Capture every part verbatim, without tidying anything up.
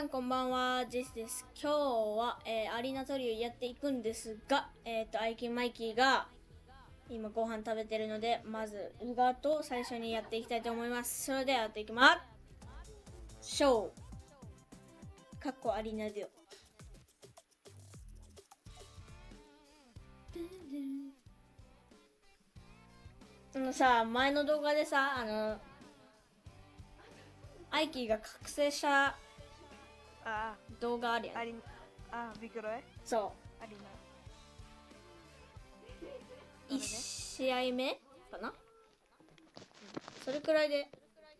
さんこんばんは、ジェスです。今日は、えーアリーナトリオやっていくんですが、えっ、と、アイキーマイキーが今ご飯食べてるので、まず、ウガと最初にやっていきたいと思います。それではやっていきます。ショー。かっこアリーナデュオ。あのさ、前の動画でさ、あの、アイキーが覚醒したあ動画あるやん。 あ、あり、あ、ビクロイそありな。 う。いち試合目かな、それくらいで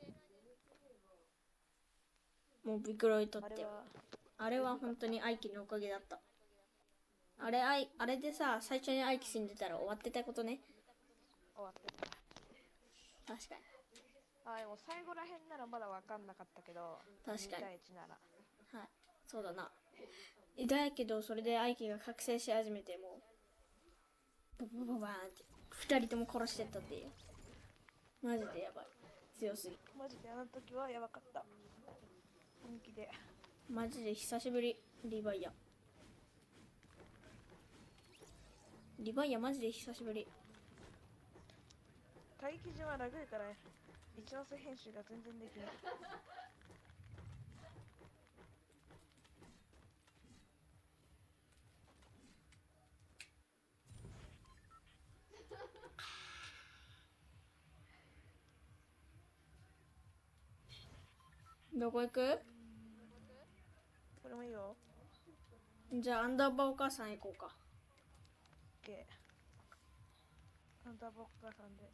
もうビクロイ取ってよ。あれは本当にアイキのおかげだった。あれ、あい、あれでさ、最初にアイキ死んでたら終わってたことね。 終わってた。 確かに。 あ、でも最後らへんならまだ分かんなかったけど、 確かに。 に対いちなら。 はい。そうだな。だやけど、それでアイキが覚醒し始めて、もう、ボボボバーンって、二人とも殺してったっていう。マジでやばい。強すぎ。 マジであの時はやばかった。本気で。 マジで久しぶり、リヴァイア。リヴァイアマジで久しぶり。 待機時はラグいから一ノ瀬編集が全然できない。 どこ行く？ これもいいよ。 じゃあアンダーバーお母さん行こうか。 オッケー。あんた僕がさんで。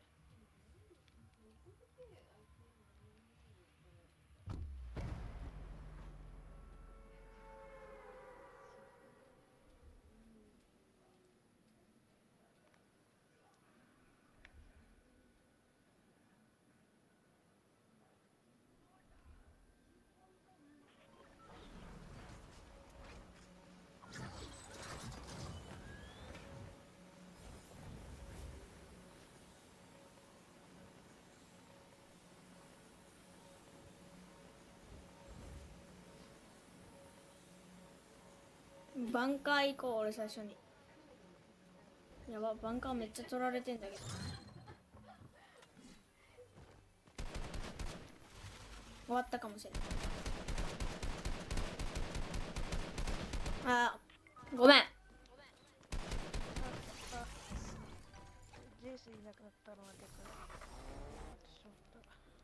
バンカー行こう、俺最初に。やば、バンカーめっちゃ取られてんだけど。終わったかもしれない。あー、ごめん。 あ、あ、ジェイスいなくなったのはでかい。しまった。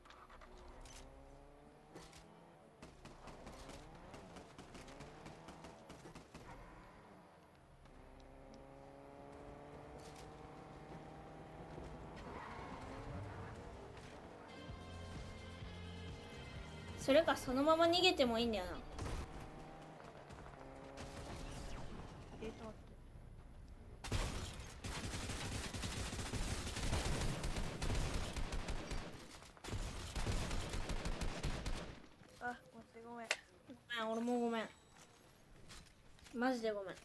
それかそのまま逃げてもいいんだよな。 えー、ちょっと待って。あ、待ってごめん。 ごめん、俺もごめん。マジでごめん。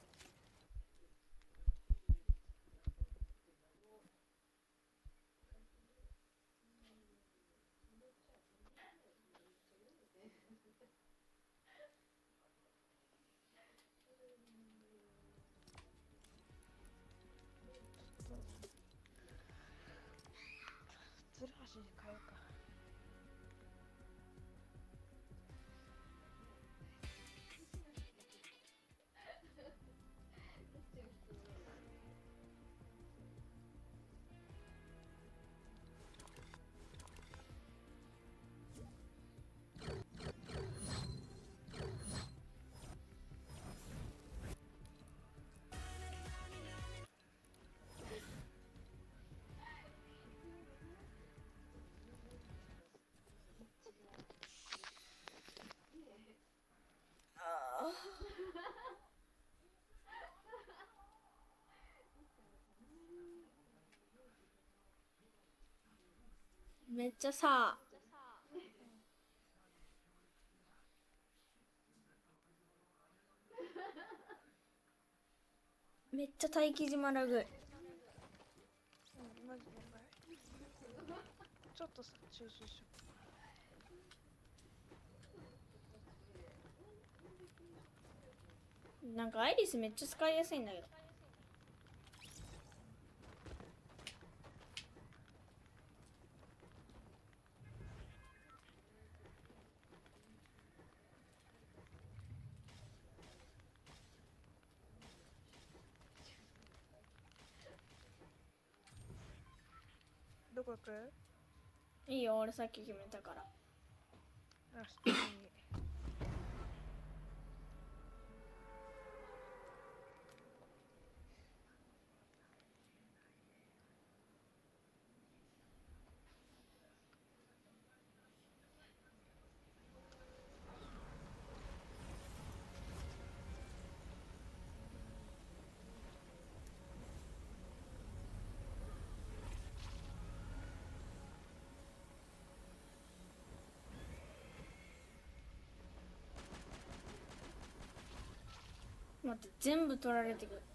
ツルハシに変えようか。 めっちゃさ、めっちゃ待機島ラグい。 うん、マジでやばい。ちょっとさ、中止しよなんかアイリスめっちゃ使いやすいんだけど。 どこ行く？ いいよ、俺さっき決めたから。 あ、いい。 待って、全部取られてくる。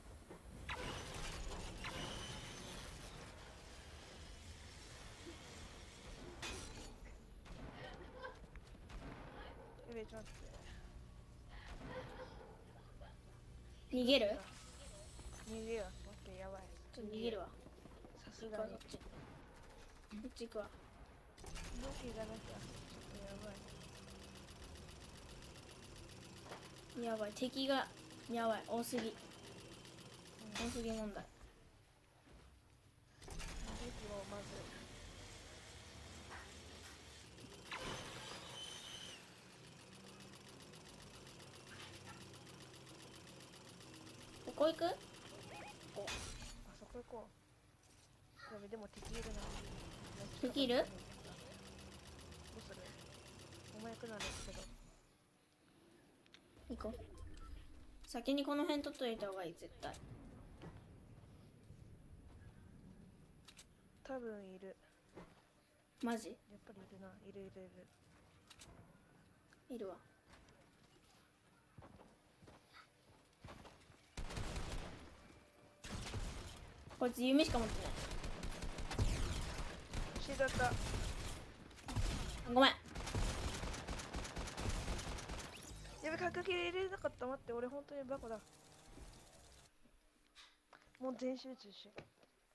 やべえ、ちょっと待って。 逃げる？ 逃げよ。オッケー、やばい。 ちょっと逃げるわ。 さすがに。 こっち。こっち行くわ。 武器がなきゃ。ちょっとやばい。 やばい、敵がやばい、多すぎ、多すぎ問題。 武器をまず。 ここ行く？ あそこ行こう。やべ、でも敵いるな。 敵いる？ どうする？お前行くなんですけど。 行こう。先にこの辺取っといた方がいい、絶対。 多分いる。 マジ？ やっぱりいるな。いるいるいる。 いるわ。こいつ弓しか持ってない。 死んだった。 ごめん。 やべ、角切れ入れなかった。待って、俺本当にバカだ。もう全集中しよう。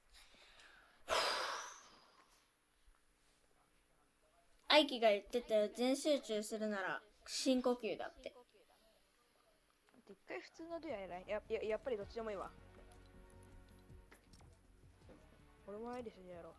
アイキが言ってたよ、全集中するなら深呼吸だって。 一回普通のデュアやらいやややっぱりどっちでもいいわ。俺もアイリスでやろう。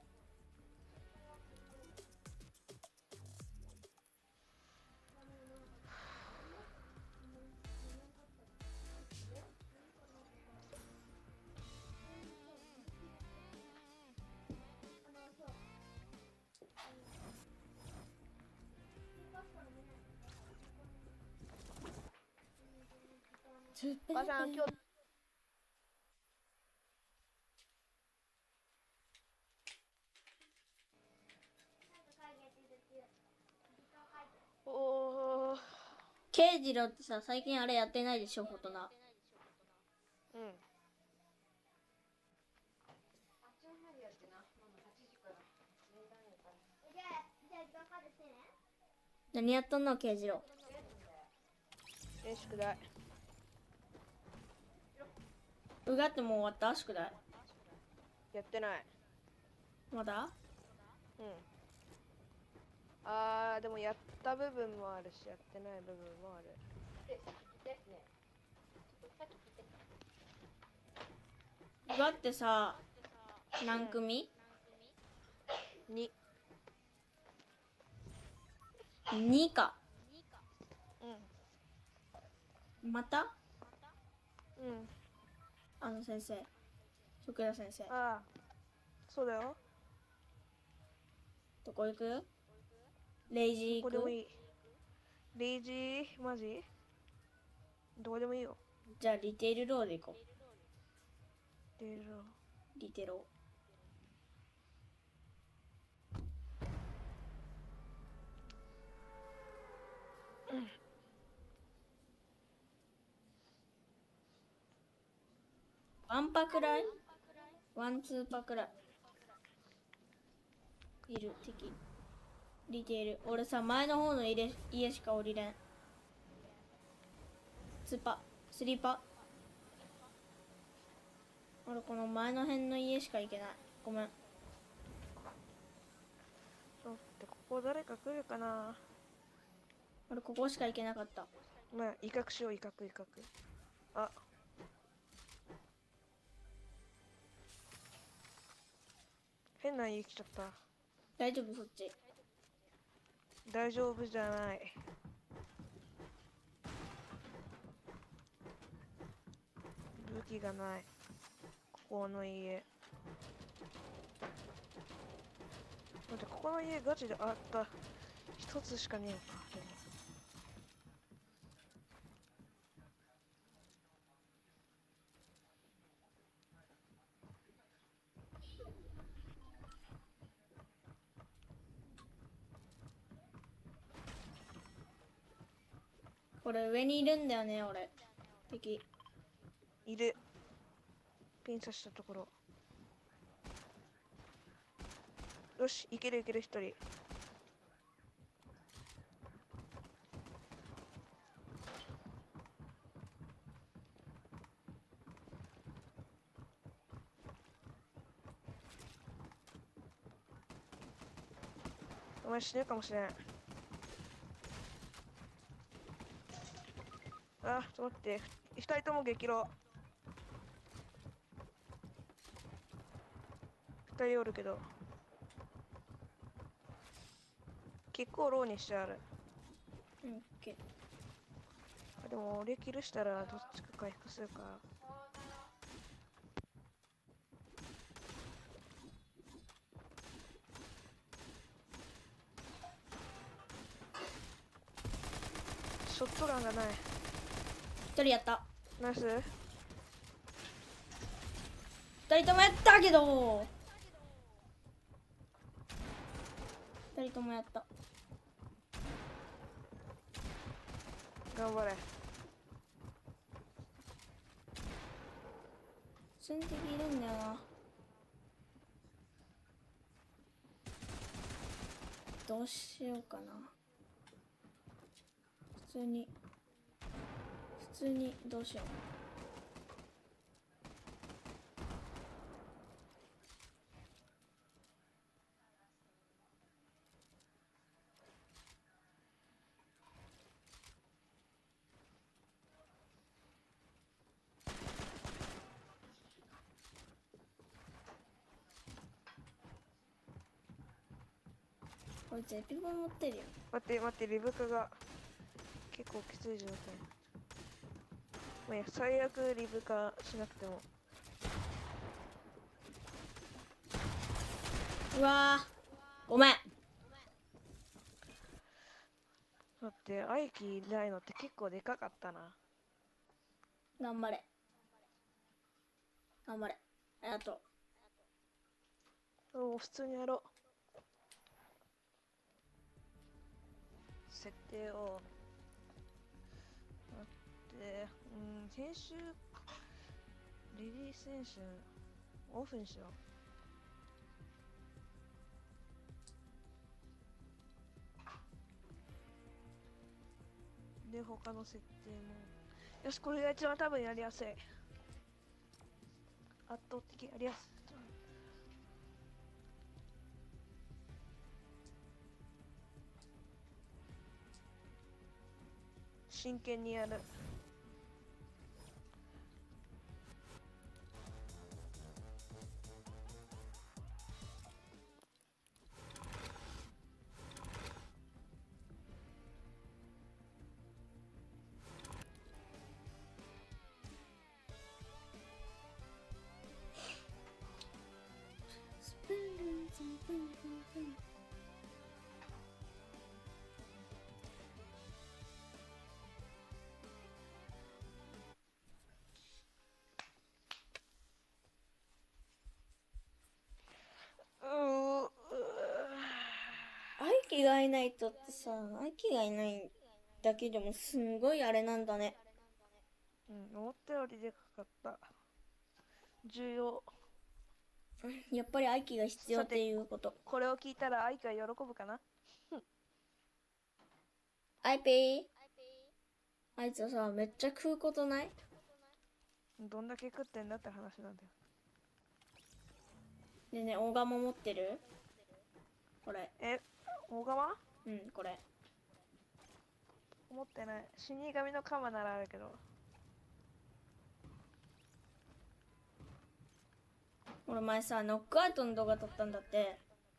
お母さん、今日おー、 慶次郎ってさ、最近あれやってないでしょ、フォトナ。 うん。 何やっとんの、慶次郎。 え、宿題。 うがってもう終わった宿題。 やってない。 まだ？ うん。あー、でもやった部分もあるし、やってない部分もある。 うがってさ、何組？ に。 にか。 うん。 また？ うん。 あの先生。福田先生。 ああ、そうだよ。 どこ行く？レイジー行く？ どこでもいい。レイジー、マジ？どこでもいいよ。 じゃあリテールローで行こう。 レイジー。 リテロー。 うん。 ワンパくらい？ワンツーパくらい。いる、敵。リテール。俺さ、前の方の家家しか降りれん。 ツーパスリーパ。俺この前の辺の家しか行けない。ごめん。 ちょっと待って、ここ誰か来るかな。 俺ここしか行けなかった。 まあ威嚇しよう、威嚇威嚇。あ、変な家来ちゃった。 大丈夫そっち。 大丈夫じゃない。武器がない。ここの家。待って、ここの家ガチであった。一つしかねえのか。でもこれ上にいるんだよね俺。敵。 いる。ピン刺したところ。よし、いけるいける、一人。お前死ぬかもしれん。あ、ちょっと待って。二人とも激ロ。二人おるけど。結構ローにしてある。 うん、オッケー。 あでも俺キルしたらどっちか回復するか。ショットガンがない。 一人やった。 ナイス。 二人ともやったけど。二人ともやった。 頑張れ。 寸敵いるんだよな。どうしようかな。普通に普通にどうしよう。こいつエピボン持ってるよ。 待って待って、リブカが結構きつい状態。まあいいや、最悪リブカしなくても。 うわーごめん。 待って、アイキいないのって結構でかかったな。 頑張れ頑張れ。ありがとう。 おお、普通にやろう。設定を待って、うん、編集リリース編集オフにしよう。で、他の設定もよし、これが一番多分やりやすい。圧倒的やりやすい。真剣にやる。 アイキがいないとってさ、アイキがいないだけでもすんごいあれなんだね。 うん、思ったよりでかかった。重要。 やっぱりアイキが必要っていうこと。 これを聞いたらアイキは喜ぶかな。 アイピーあいつはさ、めっちゃ食うことない？ どんだけ食ってんだって話なんだよ。 でね、大釜持ってる？これ。 え、大釜？ うん、これ。 持ってない。死神の鎌ならあるけど。 俺前さ、ノックアウトの動画撮ったんだって。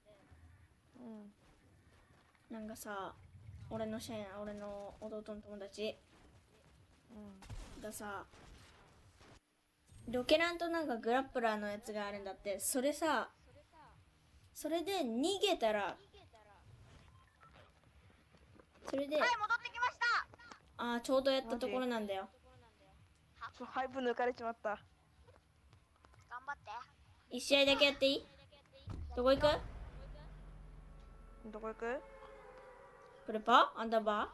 うん。 なんかさ、俺のシェーン、俺の弟の友達うん。 がさ、ロケランとなんかグラップラーのやつがあるんだって。それさ、それで逃げたら、それで、 はい、戻ってきました。 ああ、ちょうどやったところなんだよ。 ちょ、配分抜かれちまった。 頑張って。 一試合だけやっていい？どこ行く？ どこ行く？ プレパ？アンダーバ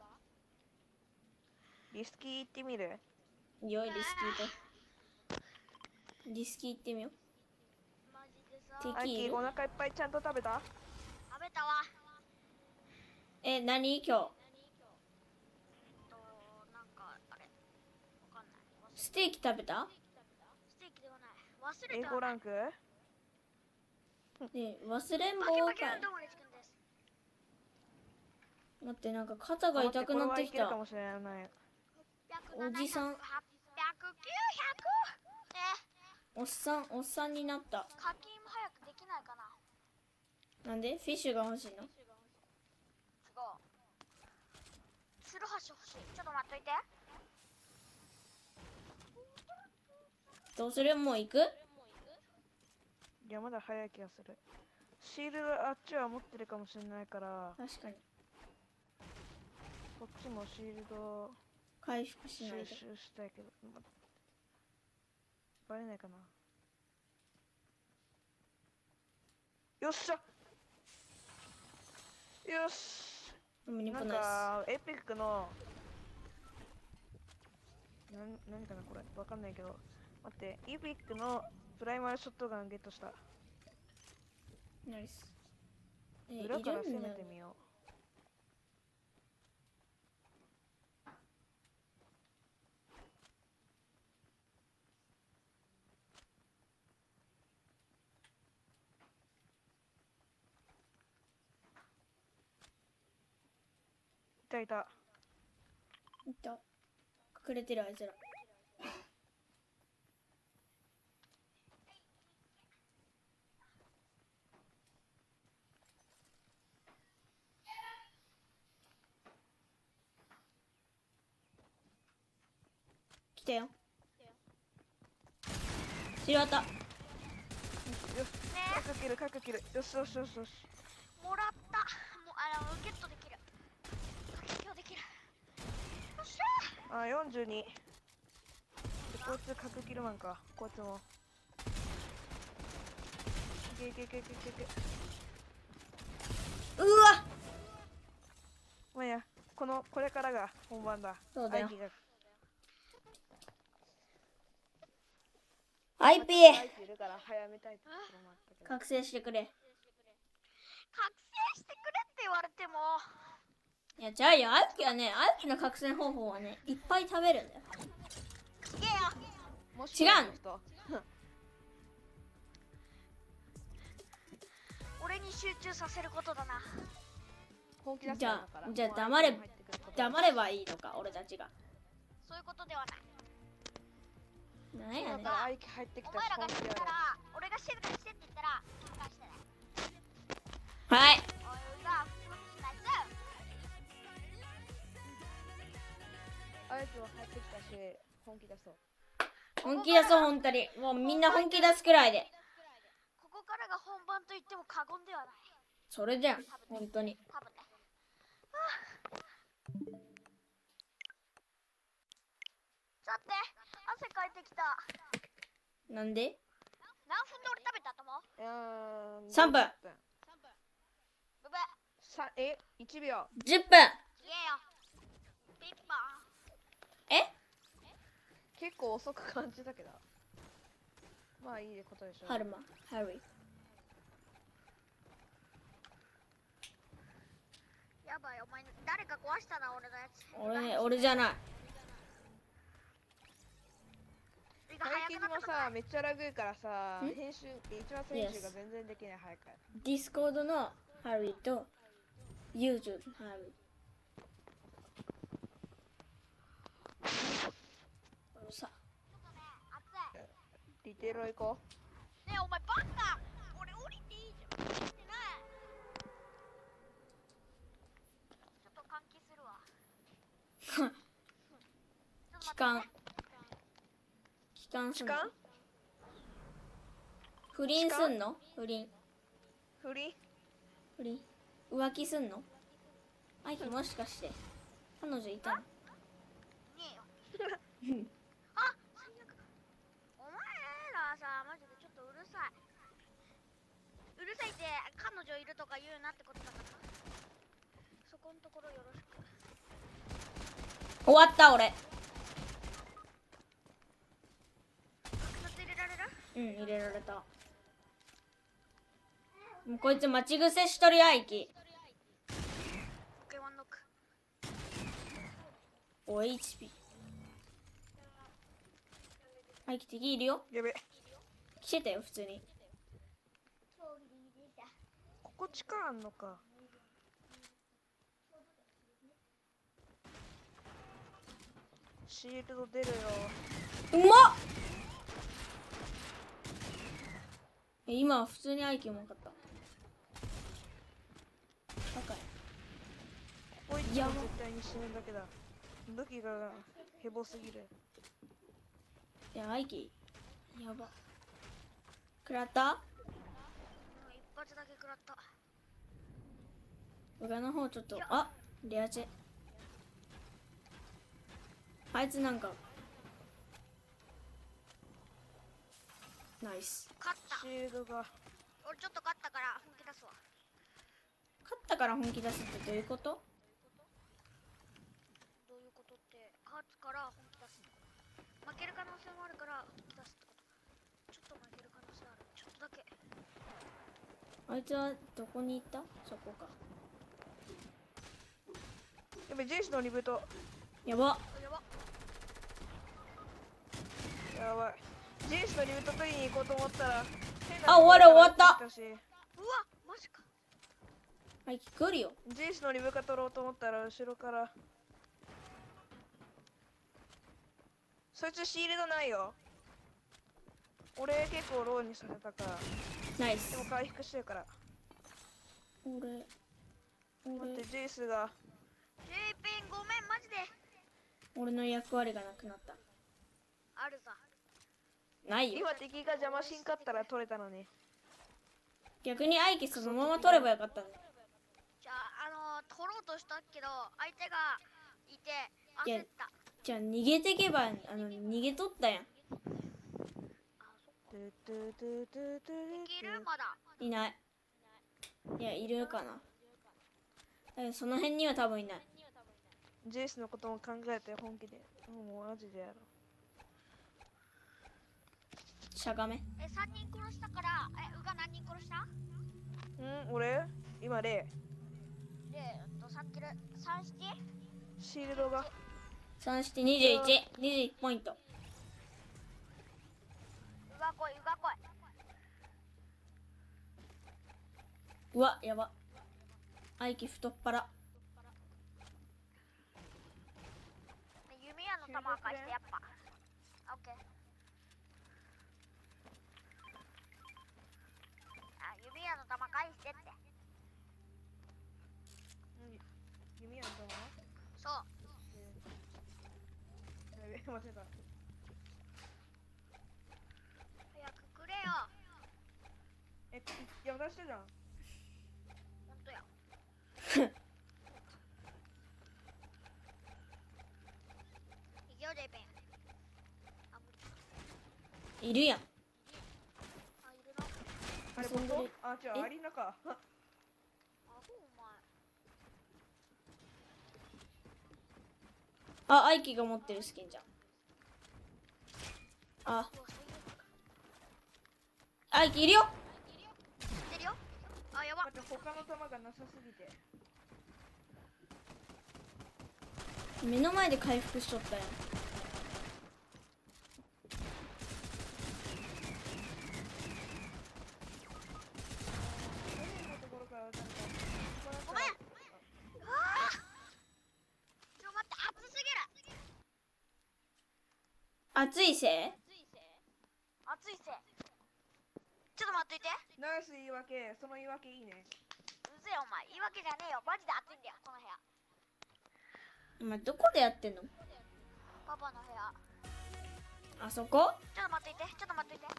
リスキー行ってみる？ ー？よい、リスキーと。リスキー行ってみよう。 マジでさ。 アキ、 敵いる？ お腹いっぱいちゃんと食べた？ 食べたわ。 え、何今日？ と、なんか、あれ。わかんない。 ステーキ食べた？ ステーキではない。忘れエーた。 ごランク？ ねえ、忘れんバキ坊かい。 バキのどまりつくんです。 待って、なんか肩が痛くなってきた。 かもしれない。 おじさん。 はっぴゃく、きゅうひゃく。ね。 おっさん、おっさんになった。 課金も早くできないかな。 なんで？フィッシュが欲しいの？ 違う。ツルハシ欲しい。ちょっと待っといて。 どうする？もう行く？ いや、まだ早い気がする。シールドあっちは持ってるかもしれないから、 確かに。 こっちもシールド回復しないと。 収集したいけど、まバレないかな。よっしゃよし。なんでも日本ナイか、エピックの、なん、何かなこれ。わかんないけど。待って、エピックのプライマルショットガンゲットした。 ス。ナイス。え、 裏から攻めいるんだよてみよう。いたいた。 いた。隠れてるあいつら。来たよ。白旗。 よし、核切る、核切る。よしよしよしよし。 もらった。もう、あの、ゲットできる。課金できる。よっしゃあ、よんじゅうに。で、こいつ核切るマンか。こいつも。いけいけいけいけいけいけ。 うわ！ まあいいや、この、これからが本番だ。 そうだよアイキがアイピーアイキいるから早めたいところもあったけど。 覚醒してくれ。 覚醒してくれって言われても。 いや、じゃあよ、アイキはね、アイキの覚醒方法はね、いっぱい食べるんだよ。 いけよ。 もし違うの俺に集中させることだな。 本気出すじゃあんだからじゃあ黙れもう相手も入ってくること黙ればいいのか、俺たちが。 そういうことではない。 なんやねんだか。らアイキ入ってきたお前らが本気やろ死んだら、俺が静かにしてって言ったら、静かにしてね。 はい。 俺が普通にしないぞ。 アイキは入ってきたし本気出そう。 本気出そう、本当に。もうみんな本気出すくらいで。 ここからが本番と言っても過言ではない。 それじゃん、本当に。 多分ね。さて、汗かいてきた。 なんで？ 何分で俺食べたと思う？ うーんさんぷん。 ブブ。 さえいちびょう。 じゅっぷん。 言えよ。ピッパえ？ 結構遅く感じたけど。まあいいことでしょ。 ハルマ、ハリー。 ー。やばい、お前大誰か壊したな俺のやつ。 俺俺じゃない。 リガ最早くなった近もさ、めっちゃラグいからさ、 ん編集、一番編集が全然できない早く。 ディスコードのハリーと YouTube のハリー。うるさ。 熱い。 リテロ行こねえお前バカ。俺降りていいじゃん。降りてない。ちょっと換気するわ。ちょっと待って期間期間う。 すんの時間不倫すんの不倫不倫不倫浮気すんのアイキもしかして彼女いたの？ ねえよ。あ、最悪。お前らさ、マジでちょっとうるさい。うるさいって彼女いるとか言うなってことだから。そこんところよろしく。 終わった俺。 特撮入れられる？ うん入れられた。もうこいつ待ち伏せしとるやアイキ。 オッケーワンノック。 お エイチピー。アイキ敵いるよ。 やべ。 来てたよ普通に。 ここ地下あんのか。シールド出るよ。 うまっ。え今は普通にアイキうまかった。高い。 ここ行ったら絶対に死ぬだけだ。武器がヘボすぎる。 いやアイキやば。食らった？ うん一発だけ食らった。 上の方ちょっとあレアチェ。あいつなんかナイス。 勝った。 シールドが。 俺ちょっと勝ったから本気出すわ。 勝ったから本気出すってどういうこと？ どういうことって、勝つから本気出すってこと。負ける可能性もあるから本気出すってこと。ちょっと負ける可能性ある。ちょっとだけ。 あいつはどこに行った？そこか。 やべ、ジェイスのリブート。 やば。 やば。 やばい。ジェイスのリブート取りに行こうと思ったら。 あ終わる終わったうわマジか。 アイキ来るよ。 ジェイスのリブカ取ろうと思ったら後ろから。そいつシールドないよ。俺結構ローにされたから。 ナイスでも。回復してるから。 俺待俺ってジェイスが。 ジェイペンごめんマジで。 俺の役割がなくなった。 あるさ。 ないよ。 今敵が邪魔しんかったら取れたのに。 逆にアイキそのまま取ればよかったね。 じゃあ、あのー、取ろうとしたけど相手がいて焦った。 じゃあ逃げてけばあの逃げとったやん。 あ、そっか。いけるまだ。 いない。いやいるかな。だけどその辺には多分いない。 ジェイスのことも考えて本気で。もうマジでやろう。 しゃがめ。 え、さんにん殺したから、え、うが何人殺した？ うん俺今レで、うんと、さっきのさん、しち？ イシールドが。 さん、しち、にじゅういち。にじゅういちポイント。 うが来い、うが来い。 うわやば。アイキ太っ腹。 ね弓矢の弾貸してやっぱ。オッケー。あ、弓矢の弾返してって。 弓矢の弾。 そう。 やべ間違えた。 早くくれよ。 えいや渡したじゃん。 ほんとや。いくよ、ジェイペン。あ、無理。 いるやん。 あ、いるな。 あれ遊んでるボトあ違うえアリーナか。 あ、ほお前。 あアイキが持ってるスキンじゃん。あうわ、最悪。 アイキいるよ。 知ってるよ。あ、やば。 待って他の弾がなさすぎて。 目の前で回復しとったよ。 ごめん。うわーちょ待って熱すぎる。 暑いせい？ 熱いせい。ちょっと待っといて。 ナイス言い訳、その言い訳いいね。 うぜえお前、言い訳じゃねえよ。マジで暑いんだよこの部屋。 お前どこでやってんの？ パパの部屋。 あそこ？ ちょっと待っといて。ちょっと待っといて。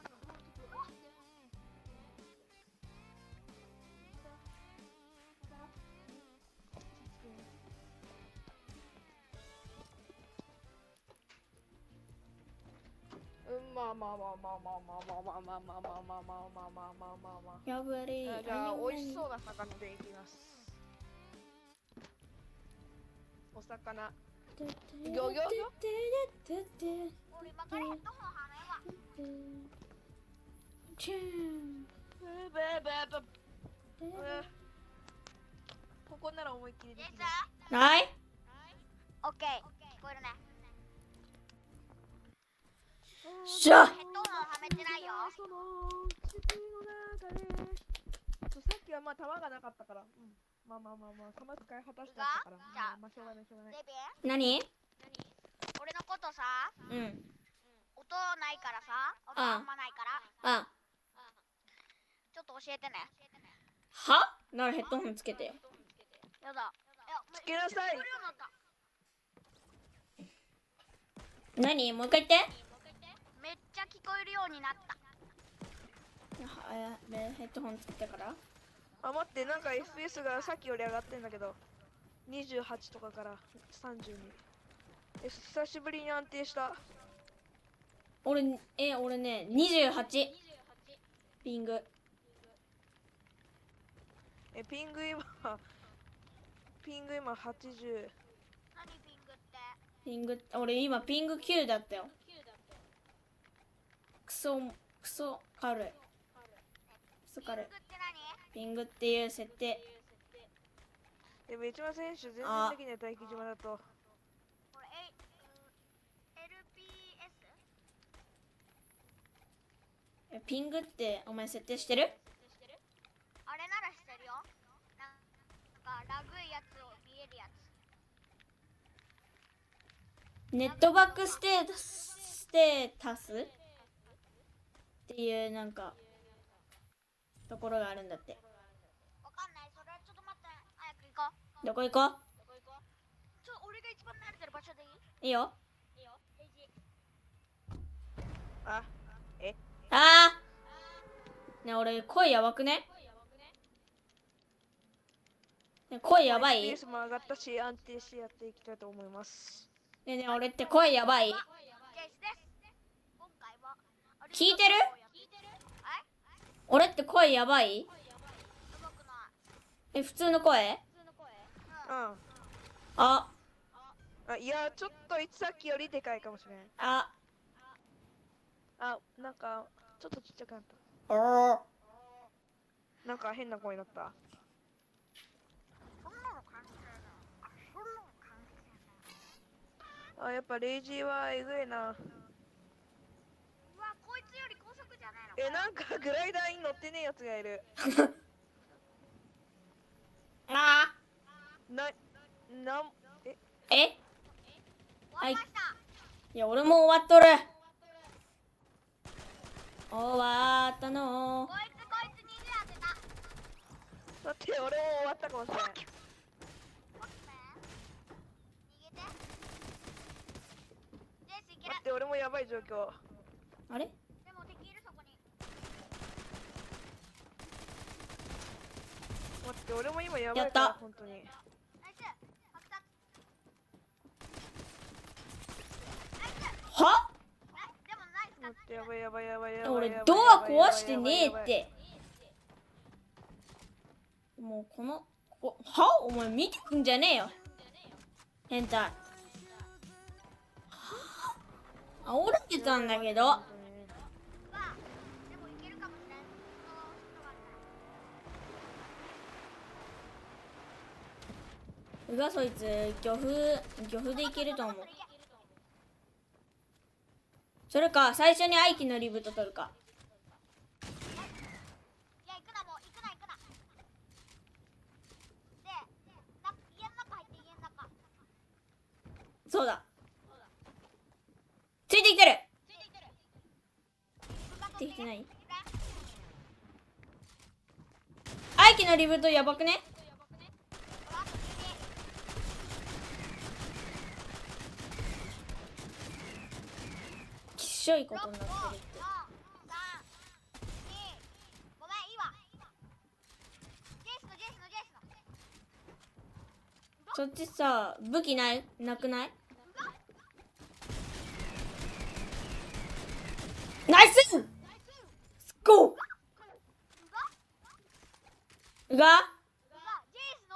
うん、まあまあまあまあまあまあまあまあまあまあまあまあまあまあまあまあまあまあ。 やぶれ。 じゃあ美味しそうな魚でいきます。お魚。 ギョギョギョギョ俺今からヘッドホンはめわ。 チューン。 ブーブーブーブーブー。ここなら思いっきりできる。 ない？ オッケー。聞こえるね。 しゃ。 ヘッドホンはめてないよ。 その地球の中で。さっきはまあ弾がなかったから。うん。まあまあまあまあ、弾使い果たしたから。 じゃあまあしょうがないしょうがない。 デビ何？ 俺のことさ、 うん。 音ないからさ、音あああんまないから、 あ、 ちょっと教えてね。 は？ならヘッドホンつけてよ。 やだ。いや、 つけなさい。 聞こえるようになった。 何？もう一回言って。 めっちゃ聞こえるようになった。 はえヘッドホンつけてから。 あ、待って、なんか エフピーエス がさっきより上がってんだけど、にじゅうはちとかからさんじゅうに。え、久しぶりに安定した。 俺、え、俺ね、にじゅうはち。ピング。 え、ピング今、ピング今はちじゅう。 何ピングって？ ピング、俺今ピングきゅうだったよ。クソ、クソ軽い。クソ軽い。 ピングって何？ ピングっていう設定。 でも、一番選手全然できない待機島だと。 これ、え、エルピーエス？ えピングってお前設定してる？ あれならしてるよ。なんか、ラグいやつを見えるやつ。 ネットバックステータス、ステータスっていうなんか、ところがあるんだって。 わかんない。それはちょっと待って。早く行こう。 どこ行こちょ、俺が一番慣れてる場所でいい？ う？いいよ。 いいよ。レジ。 あ、え、 あーねえ俺声やばくね？ねえ声やばい？ エフピーエねス も上がったし、安定してやっていきたいと思います。 えねえ俺って声やばい？ ジェイスです。今回は。 聞いてる？ 聞いてる？え？ 俺って声やばい？ うまくない。 え、普通の声？ 普通の声？ うん。 うん。 あ、 あ、いや、ちょっといつさっきよりでかいかもしれん。 あ、 あ、なんか、ちょっとちっちゃくなった。 おー。 なんか変な声だった。 そんなの関係ないな。あ、そんなの関係ない。 あ、やっぱレイジーはえぐいな。 うわ、こいつより高速じゃないの？ え、なんかグライダーに乗ってねえやつがいる。 あな、なん、え、 ー。え？ 終わりました。 いや、俺も終わっとる。終わったのこいつ、こいつにじゅう当てた。 だって俺も終わったかもしれん。 待って。逃げて。ジェイスいける待。って、俺もやばい状況。 あれ？ でも敵いるそこに。 待って、俺も今やばやったいから、本当に。 ナイス。発達。ナイス。 は？ なでもナイスか待って、やばいやばいやばいやばい。 俺やばいドア壊してねえっ。て。もうこの、こは？お前見てくんじゃねえよ。変態。はあ？煽られたんだけど。 うわでもいけるかもしれん。その人がうがそいつ漁夫漁夫でいけると思う。 それいけ。 それか最初に愛機のリブート取るか。 いや、行くな、もう行くな、行くな。で、な家の中入って、家の中。 そうだ、ついてきてる。 ついてきてる。 ついてきてない。愛機のリブートやばくね。きっしょいことになってるって。 ごめん、いいわ。ジェイスの、ジェイスの、ジェイスの。 そっちさ武器ないなくない？ナイススコー。うがうわ、ジェイスの。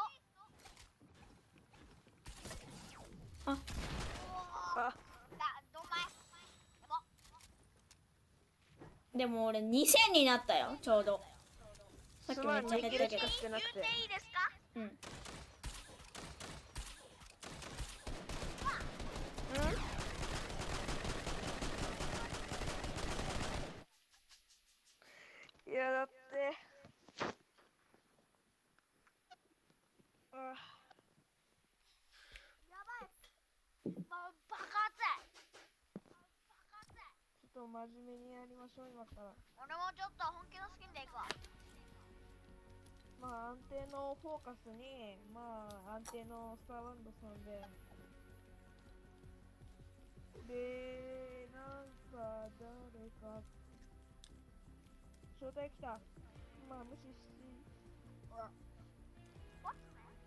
ああ、 だ、どんまい。やば。 でも俺にせんになったよちょうど。さっきめっちゃ減ったけど。 しかしてなくて。 言っていいですか？ うん。 うんいやだってあやばい。ば、バカ熱い。バカ熱い。 ちょっと真面目にやりましょう今から。 俺もちょっと本気のスキンでいくわ。 まあ安定のフォーカスにまあ安定のスターバンドさんででなんか誰か招待来た。まあ無視しほら。What?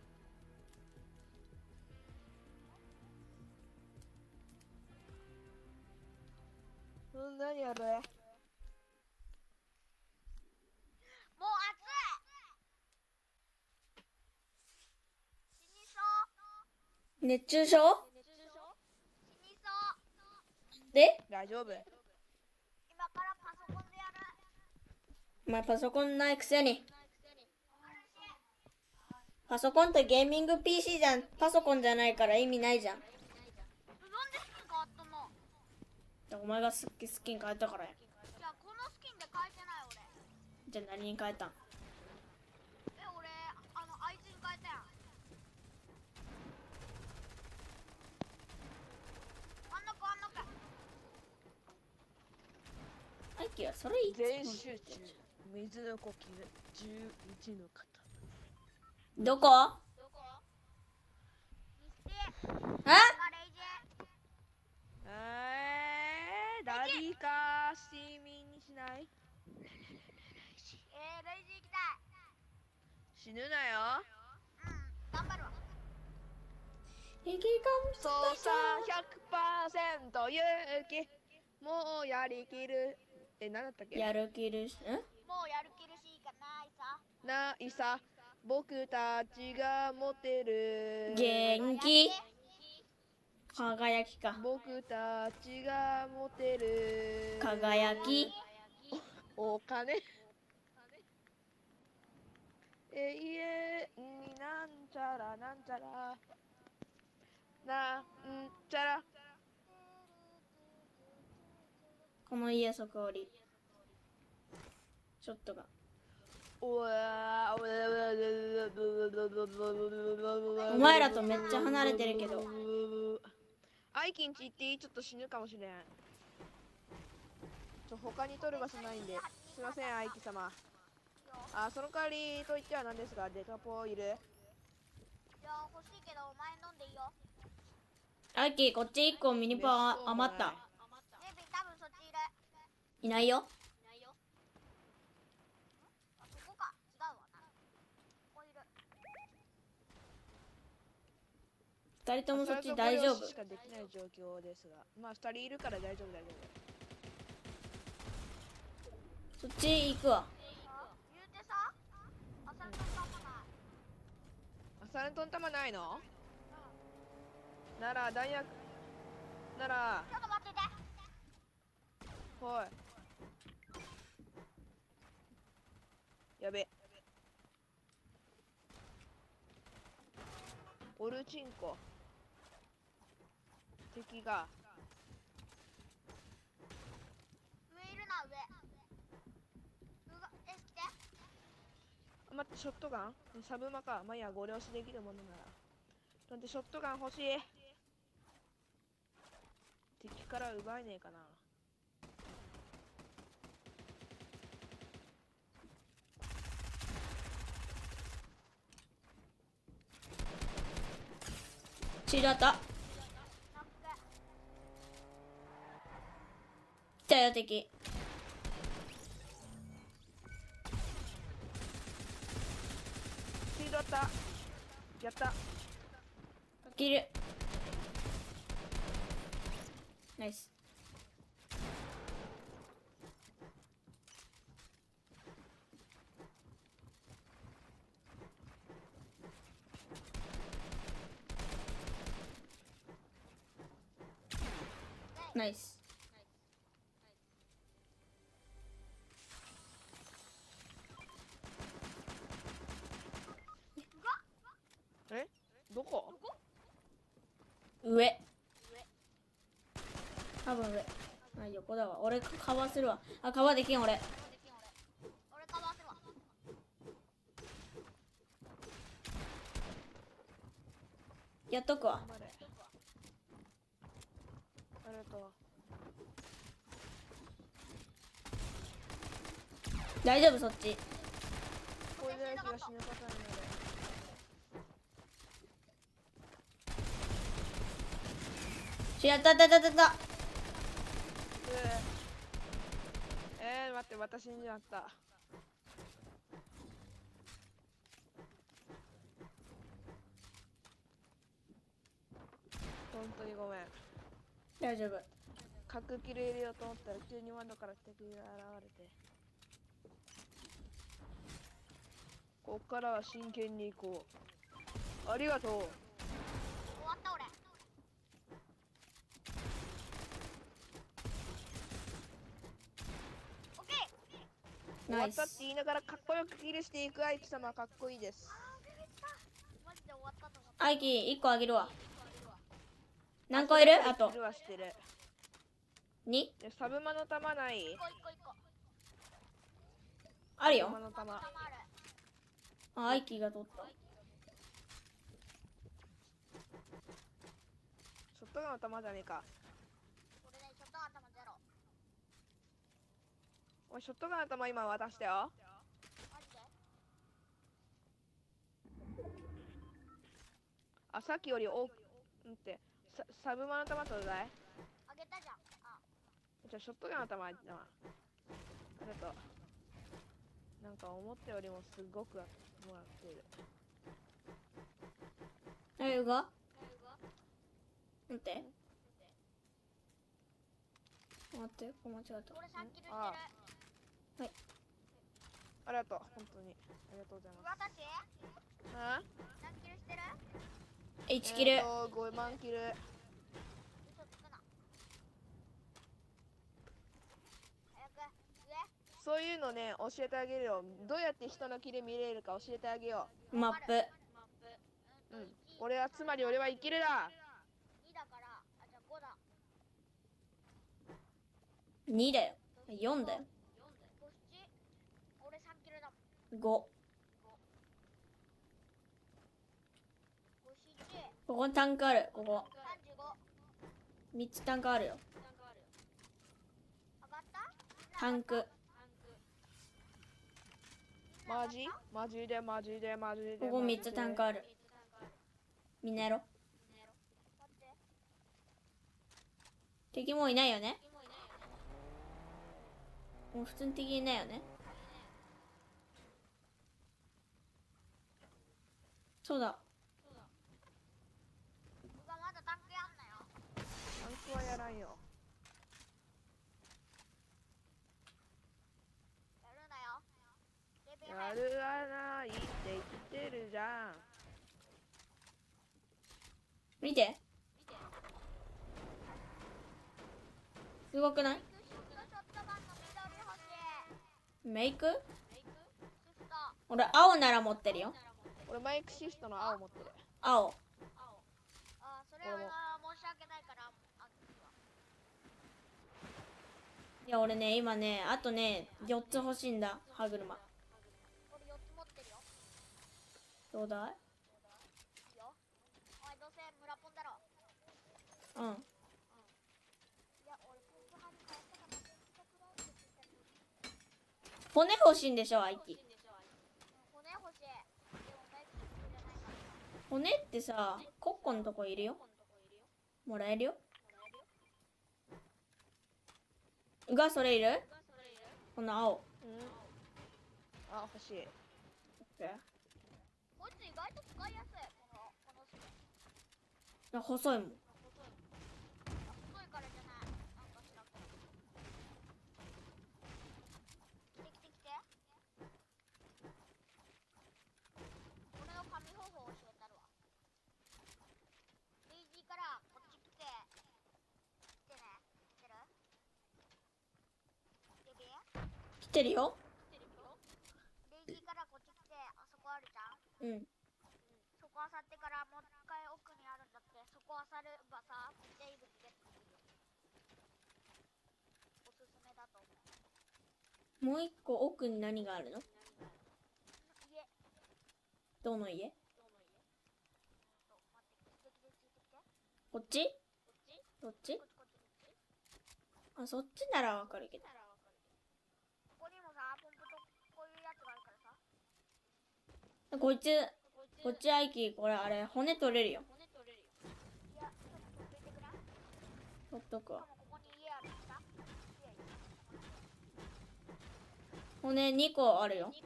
うん何やる。 もう熱い。死にそう。 熱中症死にそう。 で大丈夫。 今からパソコンでやる。 お前パソコンないくせに。パソコンってゲーミング ピーシー じゃん。パソコンじゃないから意味ないじゃん。 なんでスキン変わったの？ お前がスキスキン変えたからや。 じゃあこのスキンで変えてない俺。 じゃあ何に変えたん？ え、俺、あの、あいつに変えたやん。あんな子あんな子。 アイキはそれいつ全集中水の呼吸じゅういちの方。 どこ？ どこ？ミステえ？ ガレージ。 えー、ダディかスティーミーにしない？ えー、レイジ行きたい。 死ぬなよ。 うん、頑張るわ。 意気そうさ ひゃくパーセント 勇気もうやりきる。え、なんだったっけ？ やる気るし、ん？ もうやる気るしかないさ。 ないさ僕たちが持てる元気輝きか。 僕たちが持てる輝きお金永遠になんちゃらなんちゃらなんちゃら。 この家そこおりショットがおお前らとめっちゃ離れてるけど。 アイキンチ行っていい？ちょっと死ぬかもしれん。ちょ他に取る場所ないんで。すいませんアイキ様。あ、その代わりと言っては何ですが、デカポいる？ いや、欲しいけど、お前飲んでいいよ。 アイキこっちいっこミニパン余った。 ネビ多分そっちいる。 いないよ。 ないよ。あ、そこか。違うわな。ここいる。 二人ともそっち大丈夫？ しかできない状況ですが、まあ二人いるから大丈夫大丈そっち行くわ。 言うてさ、アサルトン弾ない。 夫。アサルトン弾ないの？なら弾薬ならちょっと待ってて。 はい。やべ。 オルチンコ敵が上いるな、上。うが、え、来て。 あ、待って、ショットガンサブマか。まあ、いいや、ご了承できるものなら。なんでショットガン欲しい。敵から奪えねえかな。 シールあった。 ノック。 来たよ敵。 シールあった。やった。 キル。ナイス。ナイス。 え、どこ？ 上。多分上。あ、横だわ。俺カバーするわ。あ、カバーできん俺。 俺カバーするわ。 やっとくわ。 頑張れ。ありがとう。 大丈夫そっち。 これで東の方になる。 しやったったったったったえー、待って、私になった。本当にごめん。 大丈夫。 角切れ入れようと思ったら急に窓から敵が現れて。こっからは真剣に行こう。ありがとう。 終わった俺。オッケー。 終わったってナイス。 言いながらかっこよくキルしていくアイキ様かっこいいです。 あー、ビビった。マジで終わったと思った。 アイキいっこあげるわ。何個いる？あとキルはしてる。 に？ でサブマの弾ない一個一個一個。 あるよ。 サブマの弾。 たまる。 あ、アイキが取った。 ショットガンの弾じゃねえか。 これね、ショットガン頭ゼロ。 おい、ショットガンの弾今渡したよ。 マジで？ あ、さっきより多く、うんってサ、サブマの弾ちょうだい。 あげたじゃん。あ、 じゃあショットガンの弾あげたわ。ありがとう。なんか思ったよりもすごくもらってる。 え、うが待って。待って、ここ間違った。 俺さんキルしてる。 あはい。 ありがとう、本当に。ありがとうございます。 私あ何キルしてる？ いちキル。 えーと、ごまんキル。 嘘つくな。早く上。 そういうのね、教えてあげるよ。どうやって人のキル見れるか教えてあげよマップ。 マップ。 う。うん。 うんと、いち、 俺は、つまり俺は生きるだ。 にだから、あ、じゃあごだ。 にだよ。よんだよ。 ご、なな。俺さんキルだもん。 ご。 ご、なな。 ここにタンクある。ここ。 さんじゅうご。 みっつタンクあるよ。 上がった？ タンク。 マジマジでマジでマジで。 ここみっつタンクある。みんなやろ。 待って。 敵もういないよね。もう普通に敵いないよね。そうだ。 うわ、まだタンクやんなよ。 タンクはやらんよ。 やるなよ。レベルやるはないって言ってるじゃん。 見て。すごくない？ シフトショットガンの緑欲しい。 メイク？ シフト。 俺青なら持ってるよ。 俺マイクシフトの青持ってる。 青。 いや俺ね今ねあとねよっつ欲しいんだ歯車。 俺よっつ持ってるよ。 どうだい？ いいよ。お前どうせ村ポンだろ。 うん。 いや、俺ポンプ派に変えたからポンプとくらいって聞いたけど。 骨欲しいんでしょアイキ。 骨欲しい。でもメイクじゃないから。 骨ってさコッコのとこいるよ。もらえるよ。うがそれいる？この青。 うんあ欲しい。 オッケー。 こいつ意外と使いやすい。この、このスペ。 あ細いもん。 細いからじゃない。なんかしらんけど。来て来て来て。俺の紙方法を教えたるわ。レイジーからこっち来て。来てね。来てる？ベビー？ 来てるよ。 レイジーからこっち来て、あそこあるじゃん。 うん。 そこ漁ってからもう一回奥にあるんだって。そこ漁ればさ、めっちゃいい武器ゲットできるよ。おすすめだと思う。 もう一個奥に何があるの？ 家。 どの家？ そう、待って、来て来てついてきて。 こっち？ こっちどっち？ こっちこっちこっち。 あそっちならわかるけど。 ここにもさ、ポンプとこういうやつがあるからさ。 こいつこっちアイキこれあれ骨取れるよ。 いや、ちょっと取っといてくれ。 取っとくわ。 しかもここに家あるしさ。家いる。 骨にこあるよ。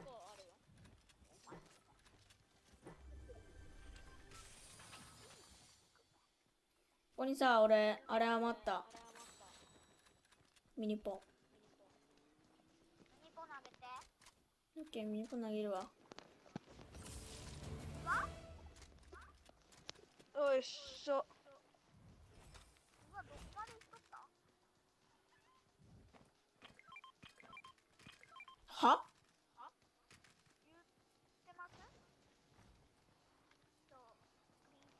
ここにさ俺あれ余った。ミニポン。 ミニポン投げて。 オッケーミニポン投げるわ。 よいしょ。 うわ、どこまで行っとった？ は？ 言ってます？そう、プリン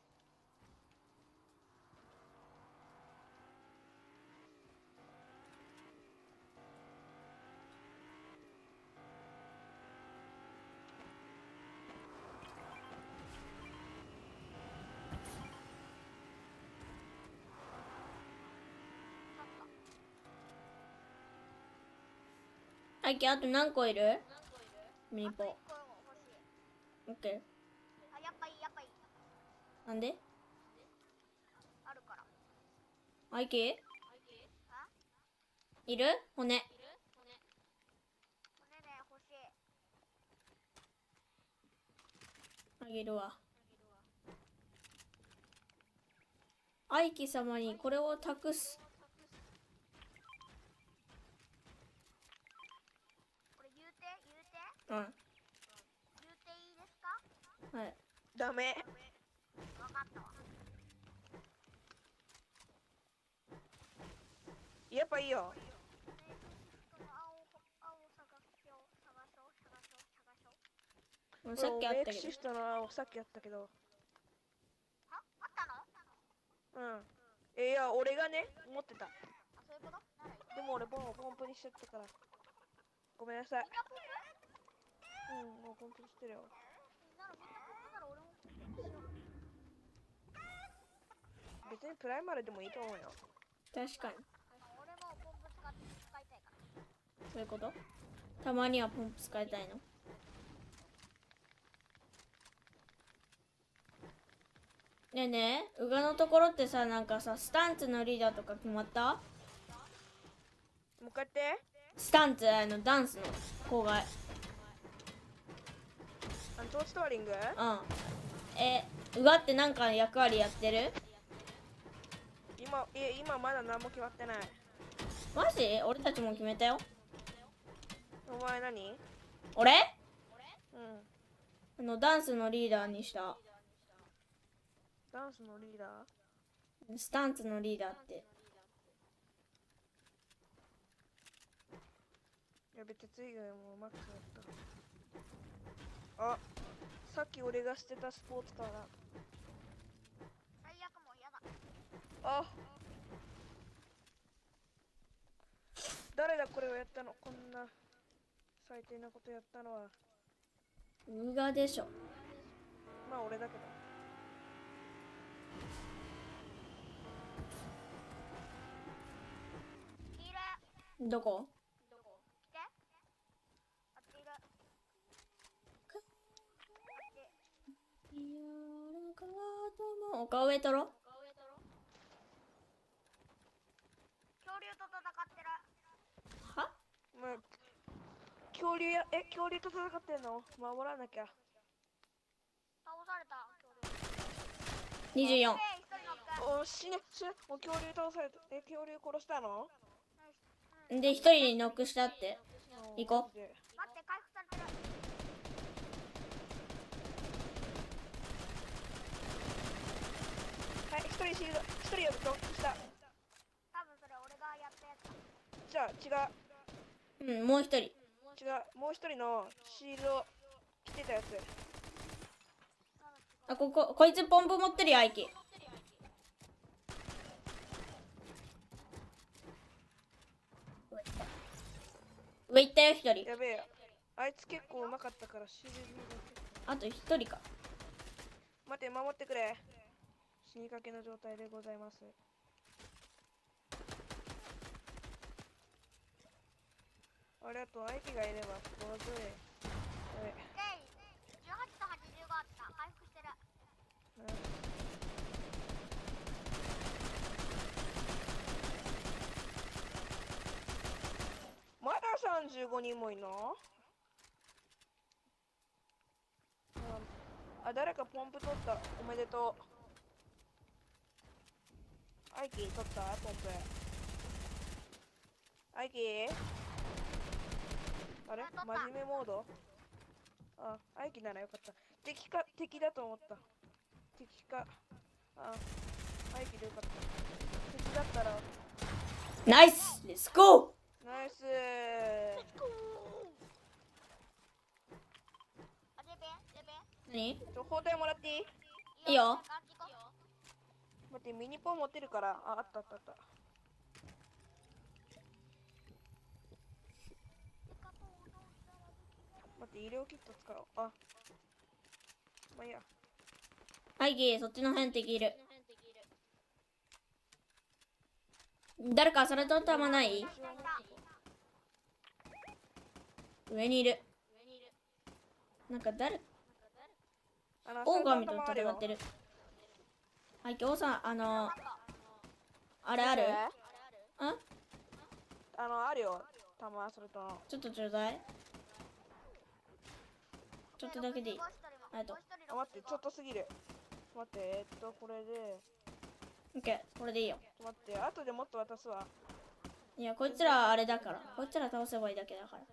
アイキあと何個いる？ミニポン。 あといっこ欲しい。 オッケあ、やっぱいい、やっぱいい。 ー。なんで？ あるから。 アイキあ？ いる？骨。 骨ね、欲しい。 あげるわ。アイキ様にこれを託す。 これ言うて、言うて、 うん。 言うていいですか？ はい。 ダメ。 わかったわ。 やっぱいいよ。 メイクシフトの青を、青を探しよう、探そう、探そう、探そう。 うんさっきあったけどメイクシ。フトの青さっきやったけど。 は？あったの？ うん。えいや俺がね持ってた。 あ、そういうこと？ならいい。 でも俺ポンポンプにしちゃったから。ごめんなさい。 みんなポンプ？ うんもうポンプにしてるよ。 ならみんなポンプなら俺もポンプにしよう。 別にプライマルでもいいと思うよ。 確かに。 あの俺もポンプ使って使いたいから。 そういうこと？たまにはポンプ使いたいの？ねえねえ、うがのところってさ、なんかさ、スタンツのリーダーとか決まった？ もう一回やって。 スタンツ、あの、ダンスの子が。 あのトーストーリング？ うん。え、うがってなんか役割やってる？ 今いや今まだ何も決まってない。 マジ？俺たちも決めたよ。 お前何？ 俺？ うん。 あの、ダンスのリーダーにした。 ダンスのリーダー？ スタンツのリーダーって。 いや別に次がもうマックスだった。あ、さっき俺が捨てたスポーツカーだ。 最悪もう嫌だ。 あ、 誰だこれをやったの？こんな最低なことやったのは。 うがでしょ。 まあ俺だけど。 いる。 どこ？ どこ？来て。あっちいる。あっち。 丘上取ろ。 恐竜と戦ってる。 は？ まあ、恐竜や、え、恐竜と戦ってんの？守らなきゃ。 倒された。恐竜。 にじゅうよん。 えー、一人乗っけ。 お、死ね、死ね。もう恐竜倒された。え、恐竜殺したの？ で、一人ノックしたって。行こう。 マジで。 待って、回復されてる。 はい、一人シールド、一人やるとした。 多分それ俺がやったやつだ。 じゃあ違う、 うん、もう一人。 違う、もう一人のシールド着てたやつ。 あ、ここ、こいつポンプ持ってるよ、アイキ。上行ったよ、一人。 やべえ、あいつ結構うまかったからシールドだけ。 あと一人か。 待って、守ってくれ。死にかけの状態でございます。あれ、あと相手がいればここで。やべえ。 で、じゅうはちとはちじゅうごあった。回復してる。 うんまださんじゅうごにんもいんの？あ、誰かポンプ取った。おめでとう。アイキー取ったポンプ。アイキーあれ真面目モード？あ、アイキーならよかった。敵か、敵だと思った。敵か。あ、アイキーでよかった。敵だったら。 ナイスレッツゴー。 ナイスー。 あ、レベンレベン何？ ちょ、包帯もらっていい？ いいよ。 待って、ミニポン持ってるから。あ、あったあったあった。待って、医療キット使おう。あ。まあいいや。 アイキ、そっちの辺敵いる。誰かそれと弾ない？上にいる。なんか誰？ あのオオカミと戦ってる。アイキ、王さん、あのー、あれある？ん？ あの、あるよ。たま、それと。 ちょっとちょうだい。ちょっとだけでいい。ありがとう。 あ、待って、ちょっとすぎる。待って、えー、っと、これで。 オッケー、これでいいよ。 待って、後でもっと渡すわ。 いや、こいつらあれだから。こいつら倒せばいいだけだから。い